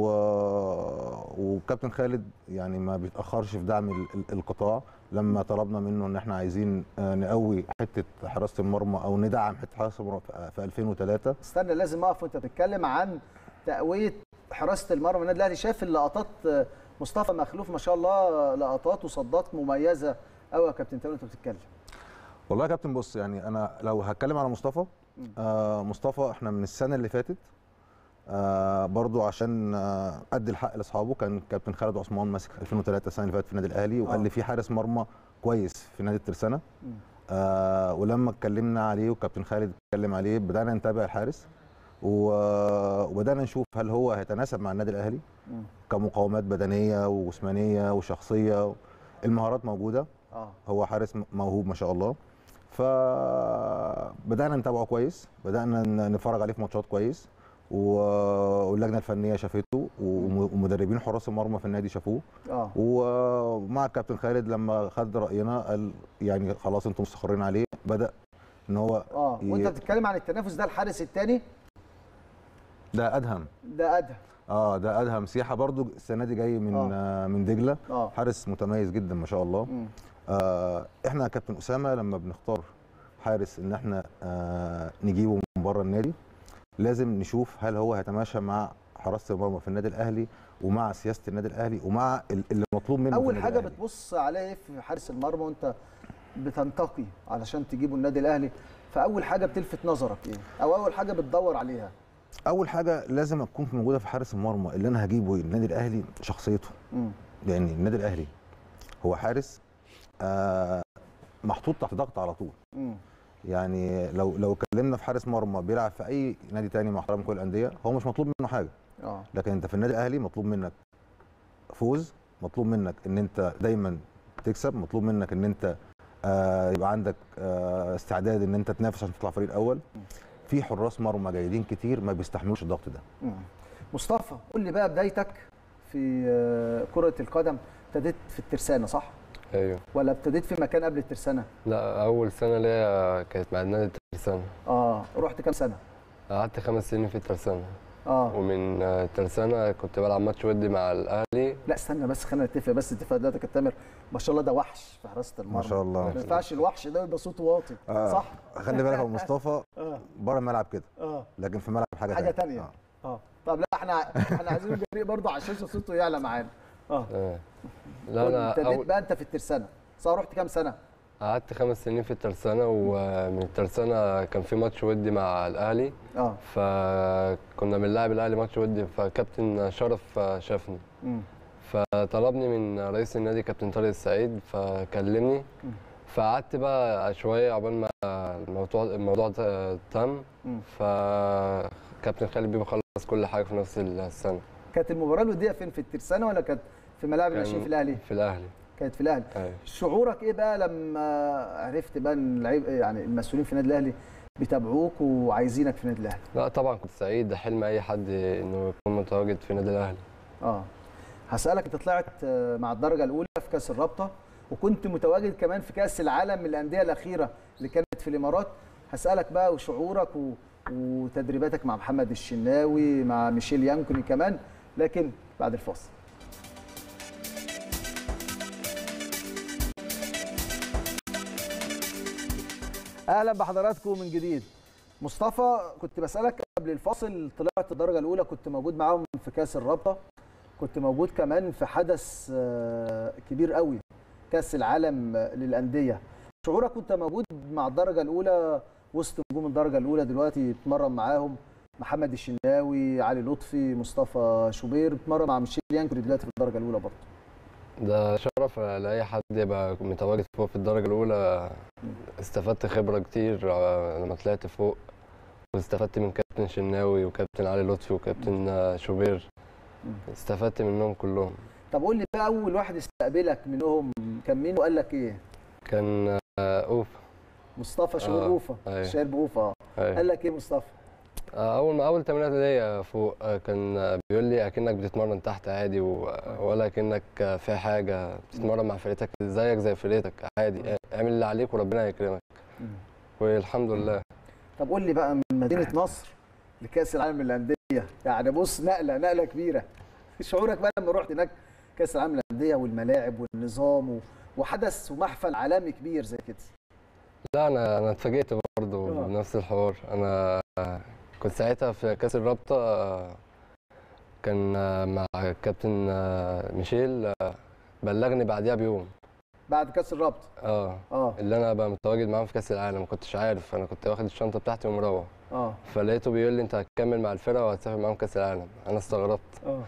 Speaker 7: وكابتن خالد يعني ما بيتاخرش في دعم القطاع. لما طلبنا منه ان احنا عايزين نقوي حته حراسه المرمى او ندعم حته حراسه المرمى في ألفين وثلاثة.
Speaker 1: استنى لازم اقف وانت بتتكلم عن تقويه حراسه المرمى النادي الاهلي. شاف اللقطات مصطفى مخلوف ما شاء الله لقطات وصدات مميزه قوي يا كابتن تامر وانت بتتكلم.
Speaker 7: والله يا كابتن بص يعني انا لو هتكلم على مصطفى آه مصطفى احنا من السنه اللي فاتت آه برضو عشان آه ادي الحق لاصحابه كان كابتن خالد عثمان ماسك ألفين وثلاثة السنه اللي فاتت في النادي الاهلي وقال لي في حارس مرمى كويس في نادي الترسانه. آه ولما اتكلمنا عليه وكابتن خالد اتكلم عليه بدانا نتابع الحارس وبدانا نشوف هل هو هيتناسب مع النادي الاهلي كمقاومات بدنيه وجسمانيه وشخصيه. المهارات موجوده.
Speaker 1: اه
Speaker 7: هو حارس موهوب ما شاء الله. فبدانا نتابعه كويس، بدانا نتفرج عليه في ماتشات كويس واللجنه الفنيه شافته ومدربين حراس المرمى في النادي شافوه.
Speaker 1: اه
Speaker 7: ومع الكابتن خالد لما خد راينا قال يعني خلاص انتم مستقرين عليه. بدا ان هو
Speaker 1: اه ي... وانت بتتكلم عن التنافس ده الحارس الثاني
Speaker 7: ده ادهم
Speaker 1: ده ادهم
Speaker 7: اه ده ادهم سياحه برضو السنه دي جاي من آه. من دجله.
Speaker 1: آه.
Speaker 7: حارس متميز جدا ما شاء الله. م. آه احنا يا كابتن اسامه لما بنختار حارس ان احنا آه نجيبه من بره النادي لازم نشوف هل هو هيتماشى مع حراسه المرمى في النادي الاهلي ومع سياسه النادي الاهلي ومع اللي مطلوب منه.
Speaker 1: اول حاجه بتبص عليه في حارس المرمى وانت بتنتقي علشان تجيبوا النادي الاهلي، فاول حاجه بتلفت نظرك ايه؟ او اول حاجه بتدور عليها؟
Speaker 7: اول حاجه لازم تكون موجوده في حارس المرمى اللي انا هجيبه النادي الاهلي شخصيته.
Speaker 1: امم
Speaker 7: يعني النادي الاهلي هو حارس آه محطوط تحت ضغط على طول.
Speaker 1: امم
Speaker 7: يعني لو لو اتكلمنا في حارس مرمى بيلعب في اي نادي تاني مع احترام كل الانديه هو مش مطلوب منه حاجه.
Speaker 1: اه
Speaker 7: لكن انت في النادي الاهلي مطلوب منك فوز، مطلوب منك ان انت دايما تكسب، مطلوب منك ان انت آه يبقى عندك آه استعداد ان انت تنافس عشان تطلع فريق الاول. في حراس مرمى جيدين كتير ما بيستحملوش الضغط ده.
Speaker 1: مم. مصطفى قول لي بقى بدايتك في كرة القدم، ابتديت في الترسانة صح؟
Speaker 8: ايوه.
Speaker 1: ولا ابتديت في مكان قبل الترسانة؟
Speaker 8: لا، اول سنه ليا كانت مع النادي الترسانة.
Speaker 1: اه رحت كام سنة؟
Speaker 8: قعدت خمس سنين في الترسانة.
Speaker 1: اه
Speaker 8: ومن الترسانة كنت بلعب ماتش ودي مع الاهلي.
Speaker 1: لا استنى بس خلينا نتفق بس اتفق دلوقتي يا تامر، ما شاء الله ده وحش في حراسة المرمى.
Speaker 7: ما شاء الله.
Speaker 1: ما ينفعش الوحش ده يبقى صوته واطي
Speaker 7: آه.
Speaker 1: صح؟
Speaker 7: خلي بالك يا مصطفى
Speaker 1: اه
Speaker 7: بره الملعب كده
Speaker 1: اه
Speaker 7: لكن في الملعب حاجه
Speaker 1: حاجة
Speaker 7: تانية.
Speaker 1: تانية اه, آه. طب لا احنا احنا عايزين جريء برضه عشان صوته يعلى معانا. اه
Speaker 8: آه. لا انا
Speaker 1: ابتديت
Speaker 8: أول...
Speaker 1: بقى انت في الترسانة صح؟ رحت كام سنة؟
Speaker 8: قعدت خمس سنين في الترسانة، ومن الترسانة كان في ماتش ودي مع الاهلي.
Speaker 1: اه
Speaker 8: فكنا بنلعب الاهلي ماتش ودي، فكابتن شرف شافني.
Speaker 1: امم
Speaker 8: فطلبني من رئيس النادي كابتن طارق السعيد، فكلمني. فقعدت بقى شويه عقبال ما الموضوع الموضوع تم. فكابتن خالد بيبو خلص كل حاجه في نفس السنه.
Speaker 1: كانت المباراه الوديه فين؟ في الترسانة ولا كانت في ملاعب الناشئين في الاهلي؟
Speaker 8: في الاهلي.
Speaker 1: كانت في الاهلي.
Speaker 8: أيوة.
Speaker 1: شعورك ايه بقى لما عرفت بقى ان اللعيب يعني المسؤولين في النادي الاهلي بيتابعوك وعايزينك في النادي الاهلي؟
Speaker 8: لا طبعا كنت سعيد، ده حلم اي حد انه يكون متواجد في النادي الاهلي.
Speaker 1: اه هسالك، انت طلعت مع الدرجه الاولى في كاس الرابطه وكنت متواجد كمان في كاس العالم من الانديه الاخيره اللي كانت في الامارات. هسالك بقى وشعورك و... وتدريباتك مع محمد الشناوي مع ميشيل يانكوني كمان، لكن بعد الفاصل. اهلا بحضراتكم من جديد. مصطفى كنت بسالك قبل الفاصل، طلعت الدرجه الاولى كنت موجود معاهم في كاس الرابطه، كنت موجود كمان في حدث كبير قوي كاس العالم للانديه. شعورك كنت موجود مع الدرجه الاولى وسط نجوم الدرجه الاولى دلوقتي بتمرن معاهم، محمد الشناوي، علي لطفي، مصطفى شوبير، بتمرن مع ميشيل يانكوني دلوقتي في الدرجه الاولى برضه.
Speaker 8: ده شرف لاي حد يبقى متواجد فوق في الدرجه الاولى. استفدت خبره كتير لما طلعت فوق، واستفدت من كابتن شناوي وكابتن علي لطفي وكابتن شوبير، استفدت منهم كلهم.
Speaker 1: طب قول لي بقى اول واحد استقبلك منهم كان مين وقال لك ايه؟
Speaker 8: كان اوفا،
Speaker 1: مصطفى شوبير.
Speaker 8: آه.
Speaker 1: اوفا
Speaker 8: أيوه.
Speaker 1: شايب اوفا.
Speaker 8: أيوه.
Speaker 1: قال لك ايه مصطفى؟
Speaker 8: اول ما اول تمرينات ليا فوق كان بيقول لي اكنك بتتمرن تحت عادي، ولا كأنك في حاجه، بتتمرن مع فرقتك زيك زي فرقتك عادي، اعمل اللي عليك وربنا يكرمك. والحمد لله.
Speaker 1: طب قول لي بقى من مدينه نصر لكاس العالم للانديه، يعني بص نقله نقله كبيره، شعورك بقى لما رحت هناك كاس العالم للانديه والملاعب والنظام وحدث ومحفل عالمي كبير زي كده؟
Speaker 8: لا انا انا اتفاجئت برضه بنفس الحوار. انا كنت ساعتها في كاس الرابطه، كان مع كابتن ميشيل، بلغني بعديها بيوم
Speaker 1: بعد كاس الرابطه
Speaker 8: اه
Speaker 1: اه
Speaker 8: اللي انا بقى متواجد معاهم في كاس العالم. ما كنتش عارف، انا كنت واخد الشنطه بتاعتي ومروح.
Speaker 1: اه
Speaker 8: فلقيته بيقول لي انت هتكمل مع الفرقه وهتسافر معاهم كاس العالم. انا استغربت.
Speaker 1: اه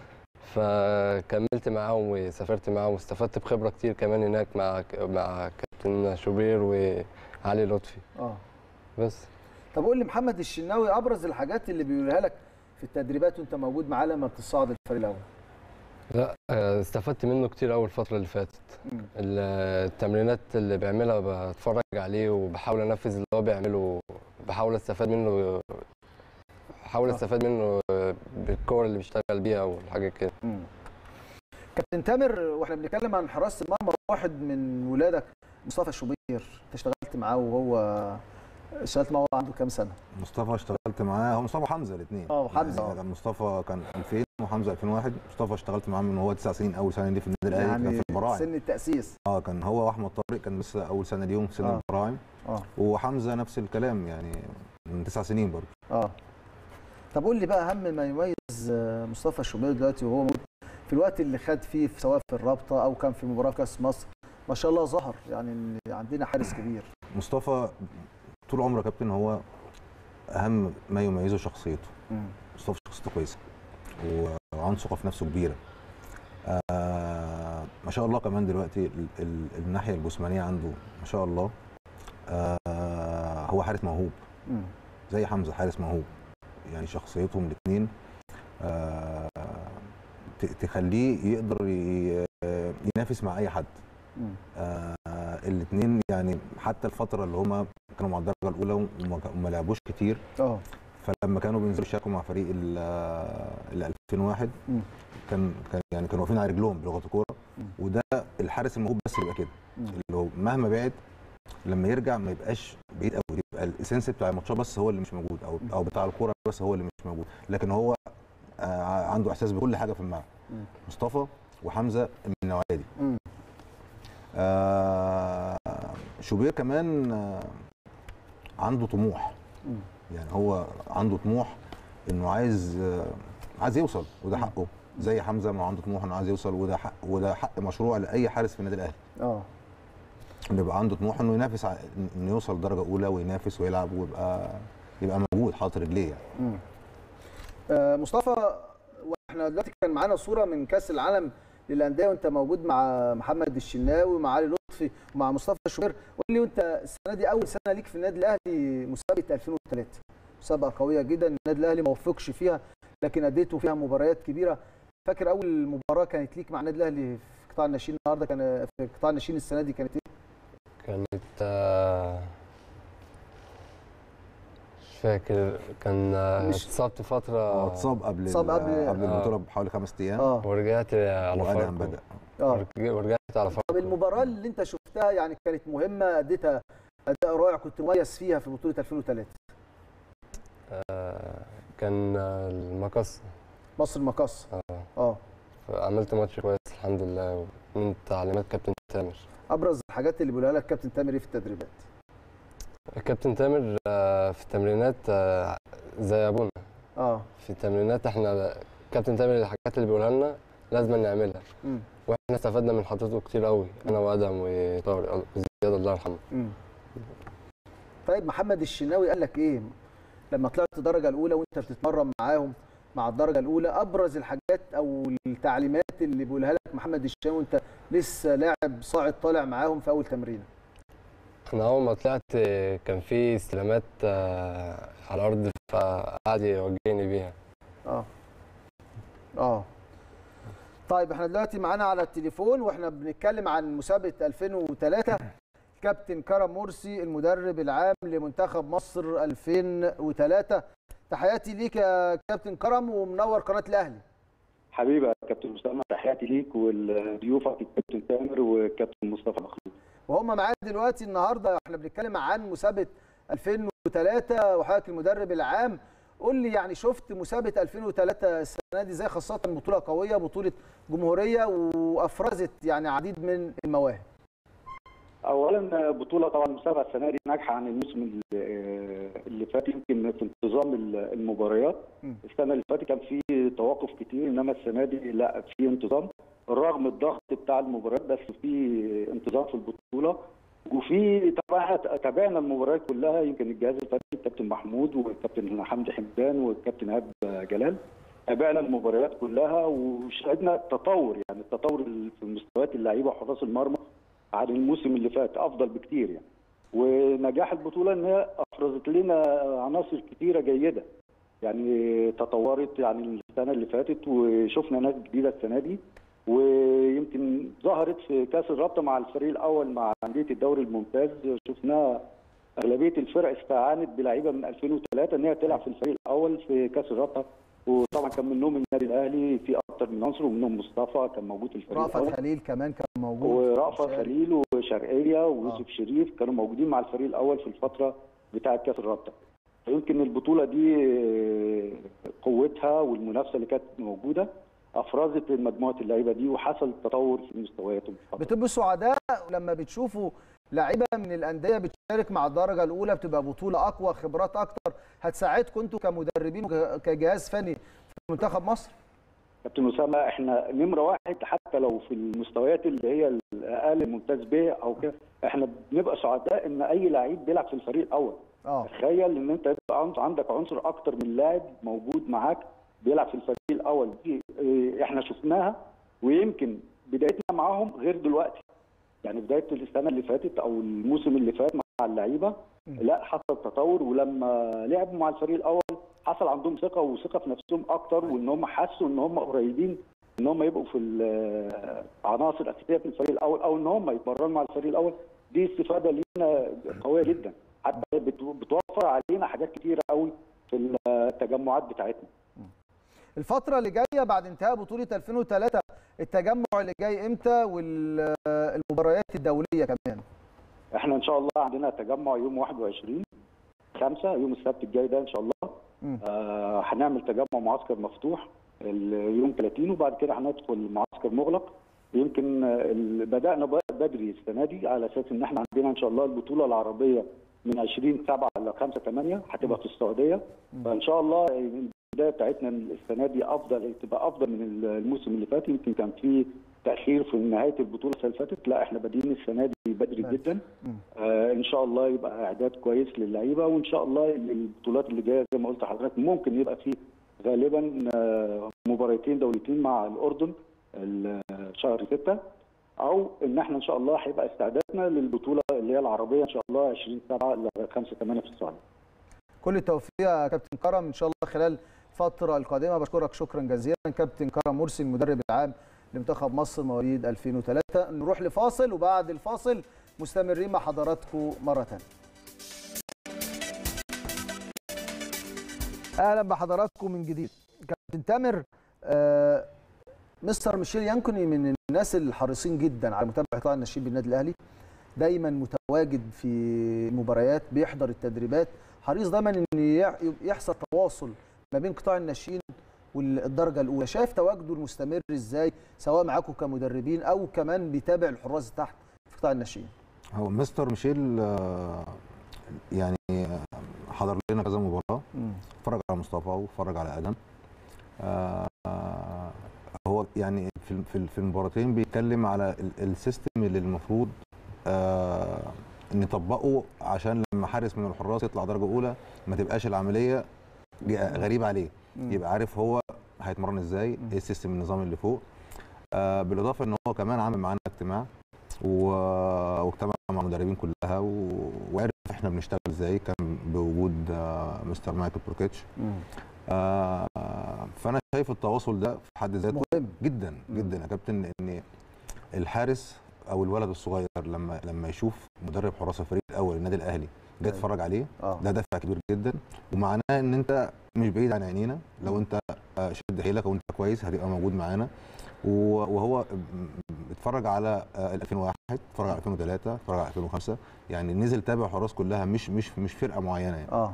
Speaker 8: فكملت معاهم وسافرت معاهم واستفدت بخبره كتير كمان هناك مع مع كابتن شوبير وعلي لطفي.
Speaker 1: اه
Speaker 8: بس.
Speaker 1: طب قول لي محمد الشناوي ابرز الحاجات اللي بيقولها لك في التدريبات وانت موجود معاه لما بتصعد الفريق الاول؟
Speaker 8: لا استفدت منه كتير اول الفتره اللي فاتت. التمرينات اللي بيعملها بتفرج عليه وبحاول انفذ اللي هو بيعمله، بحاول استفاد منه بحاول استفاد منه بالكور اللي بيشتغل بيها والحاجات كده.
Speaker 1: كابتن تامر، واحنا بنتكلم عن حراسه المرمى، واحد من ولادك مصطفى شوبير، انت اشتغلت معاه وهو اشتغلت معاه عنده كام سنه؟
Speaker 7: مصطفى اشتغلت معاه، هو مصطفى وحمزه الاثنين.
Speaker 1: اه وحمزه.
Speaker 7: يعني مصطفى كان ألفين وحمزه ألفين وواحد. مصطفى اشتغلت معاه من وهو تسع سنين، اول سنه دي في النادي الاهلي يعني كان في البراعم،
Speaker 1: سن التاسيس.
Speaker 7: اه كان هو واحمد طارق كان لسه اول سنه ليهم في سن آه. البراعم.
Speaker 1: اه
Speaker 7: وحمزه نفس الكلام يعني من تسع سنين برضه.
Speaker 1: اه طب قول لي بقى اهم ما يميز مصطفى شوبير دلوقتي وهو في الوقت اللي خد فيه سواء في الرابطه او كان في مباراه كاس مصر ما شاء الله ظهر يعني ان عندنا حارس كبير.
Speaker 7: مصطفى طول عمره يا كابتن هو اهم ما يميزه شخصيته.
Speaker 1: مم.
Speaker 7: مصطفى شخصيته كويسه وعنده ثقه في نفسه كبيره. آه ما شاء الله كمان دلوقتي ال ال الناحيه الجسمانيه عنده ما شاء الله. آه هو حارس موهوب زي حمزه، حارس موهوب يعني شخصيتهم الاثنين آه تخليه يقدر ينافس مع اي حد. آه الاثنين يعني حتى الفتره اللي هما كانوا مع الدرجه الاولى وما لعبوش كتير
Speaker 1: اه
Speaker 7: فلما كانوا بينزلوا يشاركوا مع فريق ال ألفين وواحد كان كان يعني كانوا واقفين على رجلهم بلغه الكوره. وده الحارس الموهوب بس اللي يبقى كده، اللي هو مهما بعد لما يرجع ما يبقاش بعيد قوي، يبقى الاسنس بتاع الماتشات بس هو اللي مش موجود او او بتاع الكوره بس هو اللي مش موجود، لكن هو آه عنده احساس بكل حاجه في الملعب. مصطفى وحمزه من النوعيه دي. آه شوبير كمان آه عنده طموح، يعني هو عنده طموح انه عايز آه عايز يوصل وده حقه، زي حمزه ما عنده طموح انه عايز يوصل وده حق وده حق مشروع لاي حارس في النادي الاهلي. اه انه يبقى عنده طموح انه ينافس انه يوصل درجه اولى وينافس ويلعب ويبقى يبقى موجود حاطط رجليه يعني.
Speaker 1: آه مصطفى، واحنا دلوقتي كان معانا صوره من كاس العالم للانديه وانت موجود مع محمد الشناوي ومع علي لطفي ومع مصطفى شوبير، قول لي وانت السنه دي اول سنه ليك في النادي الاهلي مسابقه ألفين وثلاثة، مسابقه قويه جدا النادي الاهلي ما وفقش فيها لكن اديته فيها مباريات كبيره. فاكر اول مباراه كانت ليك مع النادي الاهلي في قطاع الناشئين النهارده كان في قطاع الناشئين السنه دي كانت ايه؟
Speaker 8: كانت آه مش فاكر، كان اتصبت فتره.
Speaker 7: اه اتصاب قبل
Speaker 1: اتصاب قبل
Speaker 7: قبل البطوله بحوالي خمس ايام.
Speaker 8: اه ورجعت على
Speaker 7: فاركو بدا
Speaker 1: اه
Speaker 8: ورجعت على فاركو.
Speaker 1: طب المباراه اللي انت شفتها يعني كانت مهمه اديتها اداء رائع كنت مميز فيها في بطوله ألفين وثلاثة؟
Speaker 8: آه كان المقص
Speaker 1: مصر المقص.
Speaker 8: اه
Speaker 1: اه
Speaker 8: عملت ماتش كويس الحمد لله من تعليمات كابتن تامر.
Speaker 1: ابرز الحاجات اللي بيقولها لك كابتن تامر ايه في التدريبات؟
Speaker 8: الكابتن تامر في التمرينات زي ابونا.
Speaker 1: اه
Speaker 8: في التمرينات احنا كابتن تامر الحاجات اللي بيقولها لنا لازم نعملها.
Speaker 1: امم
Speaker 8: واحنا استفدنا من حضرته كتير قوي، انا وادم وطارق وزياد الله يرحمه.
Speaker 1: امم طيب محمد الشناوي قال لك ايه لما طلعت الدرجه الاولى وانت بتتمرن معاهم مع الدرجه الاولى؟ ابرز الحاجات او التعليمات اللي بيقولها لك محمد الشناوي وانت لسه لاعب صاعد طالع معاهم في اول تمرينه؟
Speaker 8: انا اول ما طلعت كان في استلامات على الارض فقعد يوجهني بيها.
Speaker 1: اه اه طيب احنا دلوقتي معانا على التليفون واحنا بنتكلم عن مسابقه ألفين وثلاثة كابتن كرم مرسي المدرب العام لمنتخب مصر ألفين وثلاثة. تحياتي ليك يا كابتن كرم ومنور قناه الاهلي.
Speaker 9: حبيبي يا كابتن اسامه، تحياتي ليك ولضيوفك الكابتن تامر والكابتن مصطفى مخلوق.
Speaker 1: وهم معايا دلوقتي النهارده احنا بنتكلم عن مسابقه ألفين وثلاثة وحضرتك المدرب العام. قول لي يعني شفت مسابقه ألفين وثلاثة السنه دي زي، خاصه بطوله قويه بطوله جمهوريه وافرزت يعني عديد من المواهب.
Speaker 9: اولا بطوله طبعا المسابقه السنه دي ناجحه عن الموسم اللي فات، يمكن في انتظام المباريات. السنه اللي فاتت كان في توقف كتير انما السنه دي لا في انتظام رغم الضغط بتاع المباريات، بس في انتظام في البطوله. وفي طبعا تابعنا المباريات كلها، يمكن الجهاز الفني الكابتن محمود والكابتن حمدي حمدان والكابتن ايهاب جلال تابعنا المباريات كلها وشاهدنا التطور، يعني التطور في مستويات اللعيبه وحراس المرمى عن الموسم اللي فات افضل بكتير يعني. ونجاح البطوله ان هي افرزت لنا عناصر كتيره جيده يعني تطورت يعني السنه اللي فاتت وشفنا ناس جديده السنه دي، ويمكن ظهرت في كاس الرابطه مع الفريق الاول مع انديه الدوري الممتاز. شفنا اغلبيه الفرق استعانت بلعيبه من ألفين وثلاثة ان هي تلعب في الفريق الاول في كاس الرابطه، وطبعا كان منهم النادي الاهلي في اكثر من عنصر ومنهم مصطفى كان موجود في الفريق الاول،
Speaker 1: رأفت خليل كمان كان موجود،
Speaker 9: ورأفت خليل وشرقيه ويوسف آه. شريف كانوا موجودين مع الفريق الاول في الفتره بتاعه كاس الرابطه. فيمكن البطوله دي قوتها والمنافسه اللي كانت موجوده افرزت مجموعه اللعيبه دي وحصل تطور في مستوياتهم.
Speaker 1: بتبقوا سعداء لما بتشوفوا لعيبه من الانديه بتشارك مع الدرجه الاولى، بتبقى بطوله اقوى، خبرات اكتر، هتساعدكم انتوا كمدربين وكجهاز فني في منتخب مصر؟
Speaker 9: كابتن اسامه احنا نمره واحد حتى لو في المستويات اللي هي اقل ممتاز ب او كده، احنا بنبقى سعداء ان اي لعيب بيلعب في الفريق الاول.
Speaker 1: اه
Speaker 9: تخيل ان انت يبقى عندك عنصر اكتر من لاعب موجود معاك بيلعب في الفريق الاول، دي احنا شفناها، ويمكن بدايتنا معاهم غير دلوقتي. يعني بدايه السنه اللي فاتت او الموسم اللي فات مع اللعيبه لا حصل تطور، ولما لعبوا مع الفريق الاول حصل عندهم ثقه وثقه في نفسهم اكتر، وان هم حسوا ان هم قريبين ان هم يبقوا في العناصر الاساسيه في الفريق الاول، او ان هم يتمرنوا مع الفريق الاول. دي استفاده لينا قويه جدا، حتى بتوفر علينا حاجات كتيره قوي في التجمعات بتاعتنا.
Speaker 1: الفترة اللي جاية بعد انتهاء بطولة ألفين وثلاثة، التجمع اللي جاي امتى والمباريات الدولية كمان؟
Speaker 9: احنا ان شاء الله عندنا تجمع يوم واحد وعشرين خمسة، يوم السبت الجاي ده ان شاء الله. آه هنعمل تجمع معسكر مفتوح اليوم ثلاثين، وبعد كده هندخل معسكر مغلق. يمكن بدأنا بدري السنة دي على اساس ان احنا عندنا ان شاء الله البطولة العربية من عشرين سبعة ل خمسة ثمانية هتبقى في السعودية. فان شاء الله البدايه بتاعتنا السنه دي افضل، تبقى افضل من الموسم اللي فات. يمكن كان في تاخير في نهايه البطوله السنه اللي فاتت، لا احنا بادئين السنه دي بدري جدا. آه ان شاء الله يبقى اعداد كويس للعيبه، وان شاء الله البطولات اللي جايه زي ما قلت لحضرتك ممكن يبقى في غالبا آه مباراتين دولتين مع الاردن شهر ستة، او ان احنا ان شاء الله هيبقى استعدادنا للبطوله اللي هي العربيه ان شاء الله عشرين سبعة ل خمسة ثمانية في السعوديه.
Speaker 1: كل التوفيق يا كابتن كرم ان شاء الله خلال الفتره القادمه. بشكرك شكرا جزيلا كابتن كرم مرسي المدرب العام لمنتخب مصر مواليد ألفين وثلاثة. نروح لفاصل، وبعد الفاصل مستمرين مع حضراتكم مره ثانيه. اهلا بحضراتكم من جديد. كابتن تامر، آه مستر ميشيل يانكوني من الناس الحريصين جدا على متابعه قطاع الناشئين بالنادي الاهلي، دايما متواجد في المباريات، بيحضر التدريبات، حريص دايما ان يحصل تواصل ما بين قطاع الناشئين والدرجه الاولى. شايف تواجده المستمر ازاي سواء معاكم كمدربين او كمان بيتابع الحراس تحت في قطاع الناشئين؟
Speaker 7: هو مستر ميشيل يعني حضر لنا كذا مباراه، اتفرج على مصطفى واتفرج على ادم. هو يعني في في المباراتين بيتكلم على السيستم اللي المفروض نطبقه عشان لما حارس من الحراس يطلع درجه اولى ما تبقاش العمليه غريبه عليه، يبقى عارف هو هيتمرن ازاي، ايه السيستم النظام اللي فوق. آه بالاضافه ان هو كمان عامل معانا اجتماع واجتمع مع المدربين كلها وعرف احنا بنشتغل ازاي، كان بوجود آه مستر مايكل بروكيتش. آه فانا شايف التواصل ده في حد ذاته مهم جدا جدا يا كابتن، ان الحارس او الولد الصغير لما لما يشوف مدرب حراس الفريق الاول النادي الاهلي جاي يتفرج عليه، آه. ده دافع كبير جدا، ومعناه ان انت مش بعيد عن عينينا. لو انت شد حيلك وانت كويس هتبقى موجود معانا. وهو اتفرج على ألفين وواحد، اتفرج على ألفين وثلاثة، اتفرج على ألفين وخمسة، يعني نزل تابع حراس كلها، مش مش مش فرقه معينه يعني.
Speaker 1: اه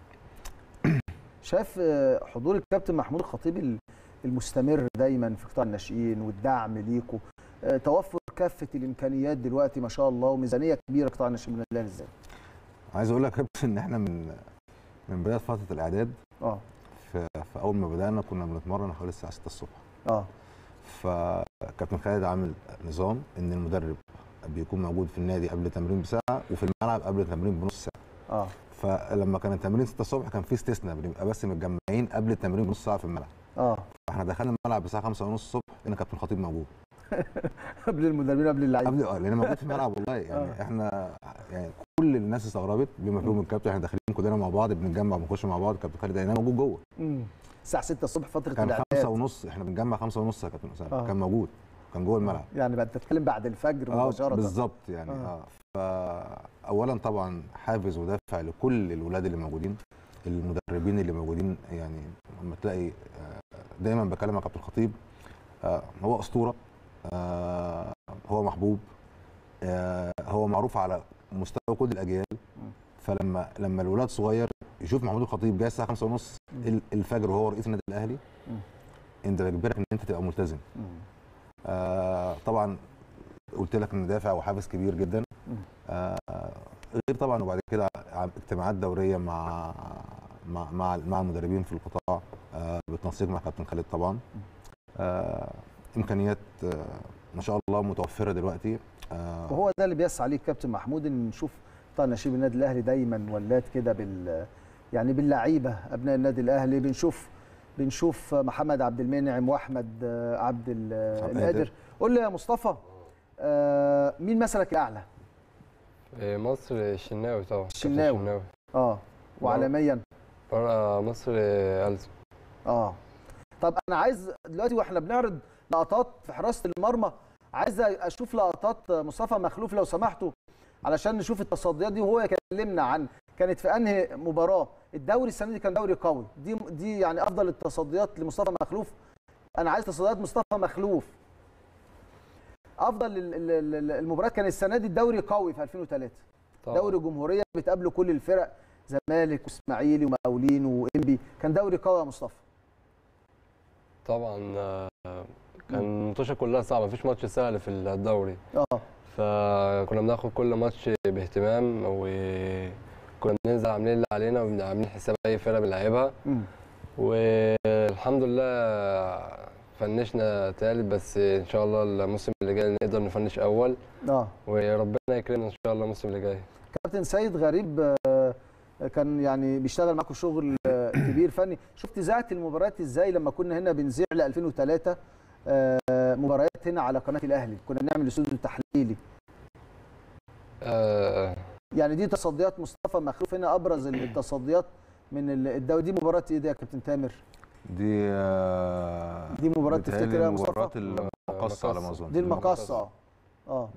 Speaker 1: شايف حضور الكابتن محمود الخطيب المستمر دايما في قطاع الناشئين والدعم ليكوا، توفر كافه الامكانيات دلوقتي ما شاء الله وميزانيه كبيره قطاع الناشئين من الاهلي ازاي؟
Speaker 7: عايز اقول لك يا كابتن ان احنا من من بدايه فتره الاعداد
Speaker 1: اه
Speaker 7: في, في اول ما بدانا كنا بنتمرن حوالي الساعه ستة الصبح.
Speaker 1: اه
Speaker 7: فكابتن خالد عامل نظام ان المدرب بيكون موجود في النادي قبل التمرين بساعه وفي الملعب قبل التمرين بنص ساعه.
Speaker 1: اه
Speaker 7: فلما كان التمرين ستة الصبح كان في استثناء، بنبقى بس متجمعين قبل التمرين بنص ساعه في الملعب.
Speaker 1: اه
Speaker 7: فاحنا دخلنا الملعب الساعه خمسة ونص الصبح لقينا كابتن الخطيب موجود.
Speaker 1: قبل المدربين قبل اللعيبه
Speaker 7: قبل اه لان موجود في الملعب والله يعني. آه. احنا يعني كل الناس استغربت بما فيهم الكابتن، احنا داخلين كلنا مع بعض بنتجمع بنخش مع بعض. كابتن خالد لقيناه موجود جوه.
Speaker 1: امم الساعه ستة الصبح فتره
Speaker 7: كان
Speaker 1: الاعداد
Speaker 7: كان خمسة ونص، احنا بنجمع خمسة ونص يا كابتن اسامه. آه. كان موجود، كان جوه الملعب.
Speaker 1: يعني بقى بتتكلم بعد الفجر مباشره.
Speaker 7: اه بالظبط يعني. اه, آه. فاولا طبعا حافز ودافع لكل الولاد اللي موجودين، المدربين اللي موجودين. يعني لما تلاقي دايما بكلم مع كابتن الخطيب، آه هو اسطوره، آه هو محبوب، آه هو معروف على مستوى كل الاجيال. فلما لما الولاد صغير يشوف محمود الخطيب جاي الساعه خمسة ونص الفجر وهو رئيس النادي الاهلي، انت بيجبرك ان انت تبقى ملتزم. آه طبعا قلت لك ان دافع وحافز كبير جدا. آه غير طبعا وبعد كده اجتماعات دوريه مع مع مع, مع المدربين في القطاع، آه بالتنسيق مع كابتن خالد طبعا. آه امكانيات آه ما شاء الله متوفره دلوقتي. آه
Speaker 1: وهو ده اللي بيسعى عليه الكابتن محمود، ان نشوف قطاع نشيب النادي الاهلي دايما ولاد كده بال يعني باللعيبه ابناء النادي الاهلي. بنشوف بنشوف محمد عبد المنعم واحمد عبد القادر. قول لي يا مصطفى، آه مين مثلك الاعلى؟
Speaker 8: مصر الشناوي طبعا.
Speaker 1: الشناوي اه وعالميا
Speaker 8: بره مصر ألسن.
Speaker 1: اه طب انا عايز دلوقتي واحنا بنعرض لقطات في حراسه المرمى، عايز اشوف لقطات مصطفى مخلوف لو سمحتوا، علشان نشوف التصديات دي. وهو يكلمنا عن كانت في انهي مباراه. الدوري السنه دي كان دوري قوي، دي دي يعني افضل التصديات لمصطفى مخلوف. انا عايز تصديات مصطفى مخلوف. افضل المباريات كان السنه دي الدوري قوي في ألفين وثلاثة طبعا. دوري جمهوريه بتقابله كل الفرق، زمالك واسماعيلي ومقاولين وانبي، كان دوري قوي يا مصطفى.
Speaker 8: طبعا كان الماتشات كلها صعبه، مفيش ماتش سهل في الدوري.
Speaker 1: اه
Speaker 8: فكنا بناخد كل ماتش باهتمام، وكنا بننزل عاملين اللي علينا وعاملين حساب اي فرقه بنلعبها. والحمد لله فنشنا ثالث، بس ان شاء الله الموسم اللي جاي نقدر نفنش اول.
Speaker 1: اه
Speaker 8: وربنا يكرمنا ان شاء الله الموسم اللي جاي.
Speaker 1: كابتن سيد غريب كان يعني بيشتغل معاكم شغل كبير فني. شفت ذاعه المباريات ازاي لما كنا هنا بنذيع ل ألفين وثلاثة مباريات هنا على قناه الاهلي، كنا بنعمل استوديو تحليلي.
Speaker 8: آه
Speaker 1: يعني دي تصديات مصطفى مخلوف هنا، ابرز التصديات من الدوري. دي مباراه ايه دي يا كابتن تامر؟
Speaker 7: دي آه
Speaker 1: دي مباراه تفتكرها يا مصطفى؟
Speaker 7: مباراه المقصه على ما اظن.
Speaker 1: دي المقصه اه اه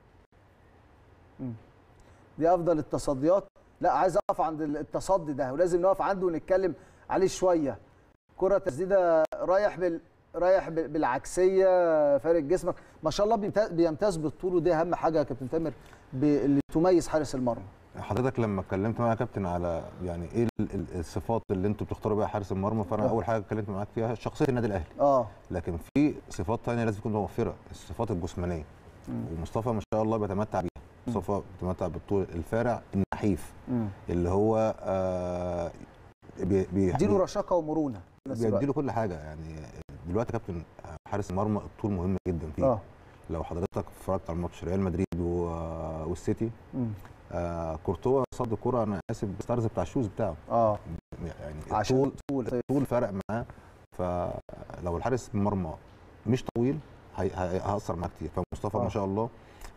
Speaker 1: دي افضل التصديات. لا عايز اقف عند التصدي ده، ولازم نقف عنده ونتكلم عليه شويه. كره تسديده رايح بال رايح بالعكسيه، فارق جسمك ما شاء الله، بيمتاز بالطول، ودي اهم حاجه يا كابتن تامر اللي تميز حارس المرمى.
Speaker 7: حضرتك لما اتكلمت معايا يا كابتن على يعني ايه الصفات اللي انتوا بتختاروا بيها حارس المرمى، فانا أوه. اول حاجه اتكلمت معاك فيها شخصيه النادي الاهلي.
Speaker 1: اه
Speaker 7: لكن في صفات ثانيه لازم تكون موفره، الصفات الجسمانيه. مم. ومصطفى ما شاء الله بيتمتع بيها. مصطفى بيتمتع بالطول الفارع النحيف، مم. اللي هو آه
Speaker 1: بيديله رشاقه ومرونه،
Speaker 7: بيديله كل حاجه. يعني دلوقتي يا كابتن حارس المرمى الطول مهم جدا فيه.
Speaker 1: اه
Speaker 7: لو حضرتك اتفرجت على ماتش ريال مدريد والسيتي، آه كورتوا صد كوره، انا اسف بالستارز بتاع الشوز بتاعه.
Speaker 1: اه
Speaker 7: يعني الطول الطول فرق معاه. فلو الحارس المرمى مش طويل هيأثر معاه كتير. فمصطفى آه. ما شاء الله،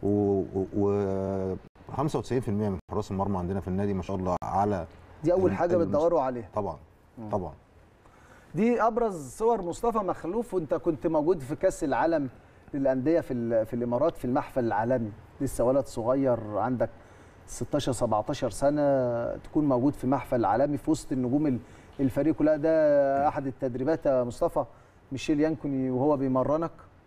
Speaker 7: و خمسة وتسعين في المية من حراس المرمى عندنا في النادي ما شاء الله على
Speaker 1: دي اول حاجه بتدوروا عليها.
Speaker 7: طبعا مم. طبعا
Speaker 1: دي ابرز صور مصطفى مخلوف. وانت كنت موجود في كاس العالم للانديه في في الامارات في المحفل العالمي، لسه ولد صغير عندك ستاشر سبعتاشر سنه، تكون موجود في محفل عالمي في وسط النجوم الفريق كلها. ده احد التدريبات يا مصطفى ميشيل يانكوني وهو بيمرنك؟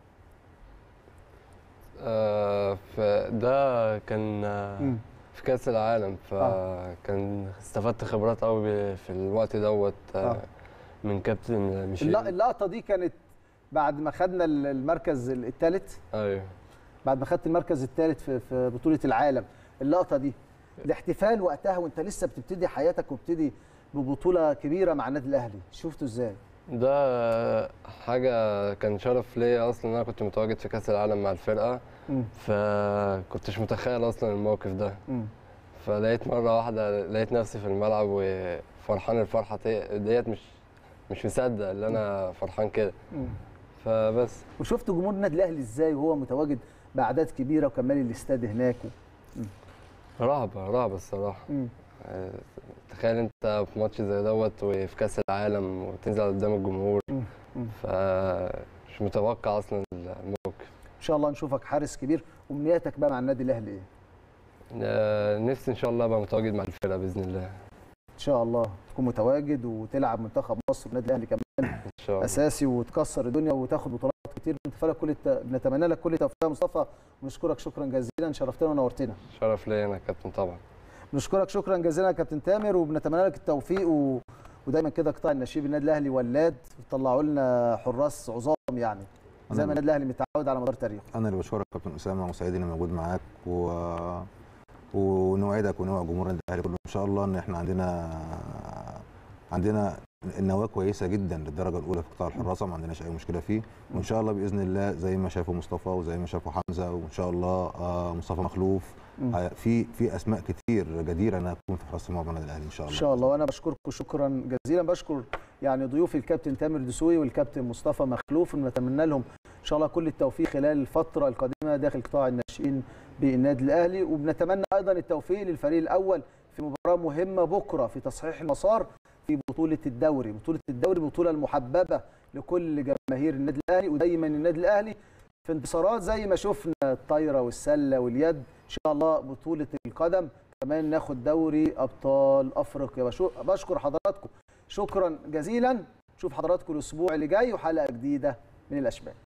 Speaker 8: آه فده كان م. في كاس العالم، فكان استفدت خبرات قوي في الوقت دوت آه. من كابتن ميشيل.
Speaker 1: اللقطه دي كانت بعد ما خدنا المركز الثالث.
Speaker 8: ايوه
Speaker 1: بعد ما خدت المركز الثالث في في بطوله العالم. اللقطه دي الاحتفال وقتها وانت لسه بتبتدي حياتك وبتدي ببطوله كبيره مع النادي الاهلي، شفته ازاي؟
Speaker 8: ده حاجه كان شرف ليا اصلا ان انا كنت متواجد في كاس العالم مع الفرقه، م. فكنتش متخيل اصلا الموقف ده. م. فلقيت مره واحده لقيت نفسي في الملعب وفرحان الفرحه ديت، مش مش مصدق ان انا فرحان كده. فبس.
Speaker 1: وشفت جمهور النادي الاهلي ازاي وهو متواجد باعداد كبيره وكمال الاستاد هناك؟
Speaker 8: رهبه رهبه الصراحه. م. تخيل انت في ماتش زي دوت وفي كاس العالم وتنزل قدام الجمهور، فمش متوقع اصلا الموقف.
Speaker 1: ان شاء الله نشوفك حارس كبير. وامنياتك بقى مع النادي الاهلي ايه؟
Speaker 8: آه نفسي ان شاء الله ابقى متواجد مع الفرقه باذن الله.
Speaker 1: ان شاء الله تكون متواجد وتلعب منتخب مصر والنادي الاهلي كمان ان شاء الله اساسي، وتكسر الدنيا وتاخد بطولات كتير. بنتفائل كل الت... بنتمنى لك كل التوفيق يا مصطفى، ونشكرك شكرا جزيلا، شرفتنا ونورتنا.
Speaker 8: شرف ليا انا يا كابتن طبعا.
Speaker 1: بنشكرك شكرا جزيلا يا كابتن تامر، وبنتمنى لك التوفيق و... ودايما كده قطاع النشيب النادي الاهلي ولاد طلعوا لنا حراس عظام يعني زي ما النادي الاهلي متعود على مدار تاريخه.
Speaker 7: انا اللي بشكرك كابتن اسامه، وسعيد اني موجود معاك، و ونوعدك ونوع جمهور النادي الاهلي كله ان شاء الله ان احنا عندنا عندنا النواه كويسه جدا للدرجه الاولى في قطاع الحراسه، ما عندناش اي مشكله فيه، وان شاء الله باذن الله زي ما شافوا مصطفى وزي ما شافوا حمزه، وان شاء الله مصطفى مخلوف في في اسماء كتير جديره انها تكون في حراسه المرمى النادي الاهلي ان شاء الله.
Speaker 1: ان شاء الله، وانا بشكركم شكرا جزيلا. بشكر يعني ضيوفي الكابتن تامر دسوقي والكابتن مصطفى مخلوف، ونتمنى لهم ان شاء الله كل التوفيق خلال الفتره القادمه داخل قطاع الناشئين بالنادي الاهلي، وبنتمنى ايضا التوفيق للفريق الاول في مباراه مهمه بكره في تصحيح المسار في بطوله الدوري. بطوله الدوري بطوله المحببه لكل جماهير النادي الاهلي، ودايما النادي الاهلي في انتصارات زي ما شفنا الطايره والسله واليد. ان شاء الله بطوله القدم كمان ناخد دوري ابطال افريقيا. بشكر حضراتكم شكرا جزيلا. نشوف حضراتكم الاسبوع اللي جاي وحلقه جديده من الاشبال.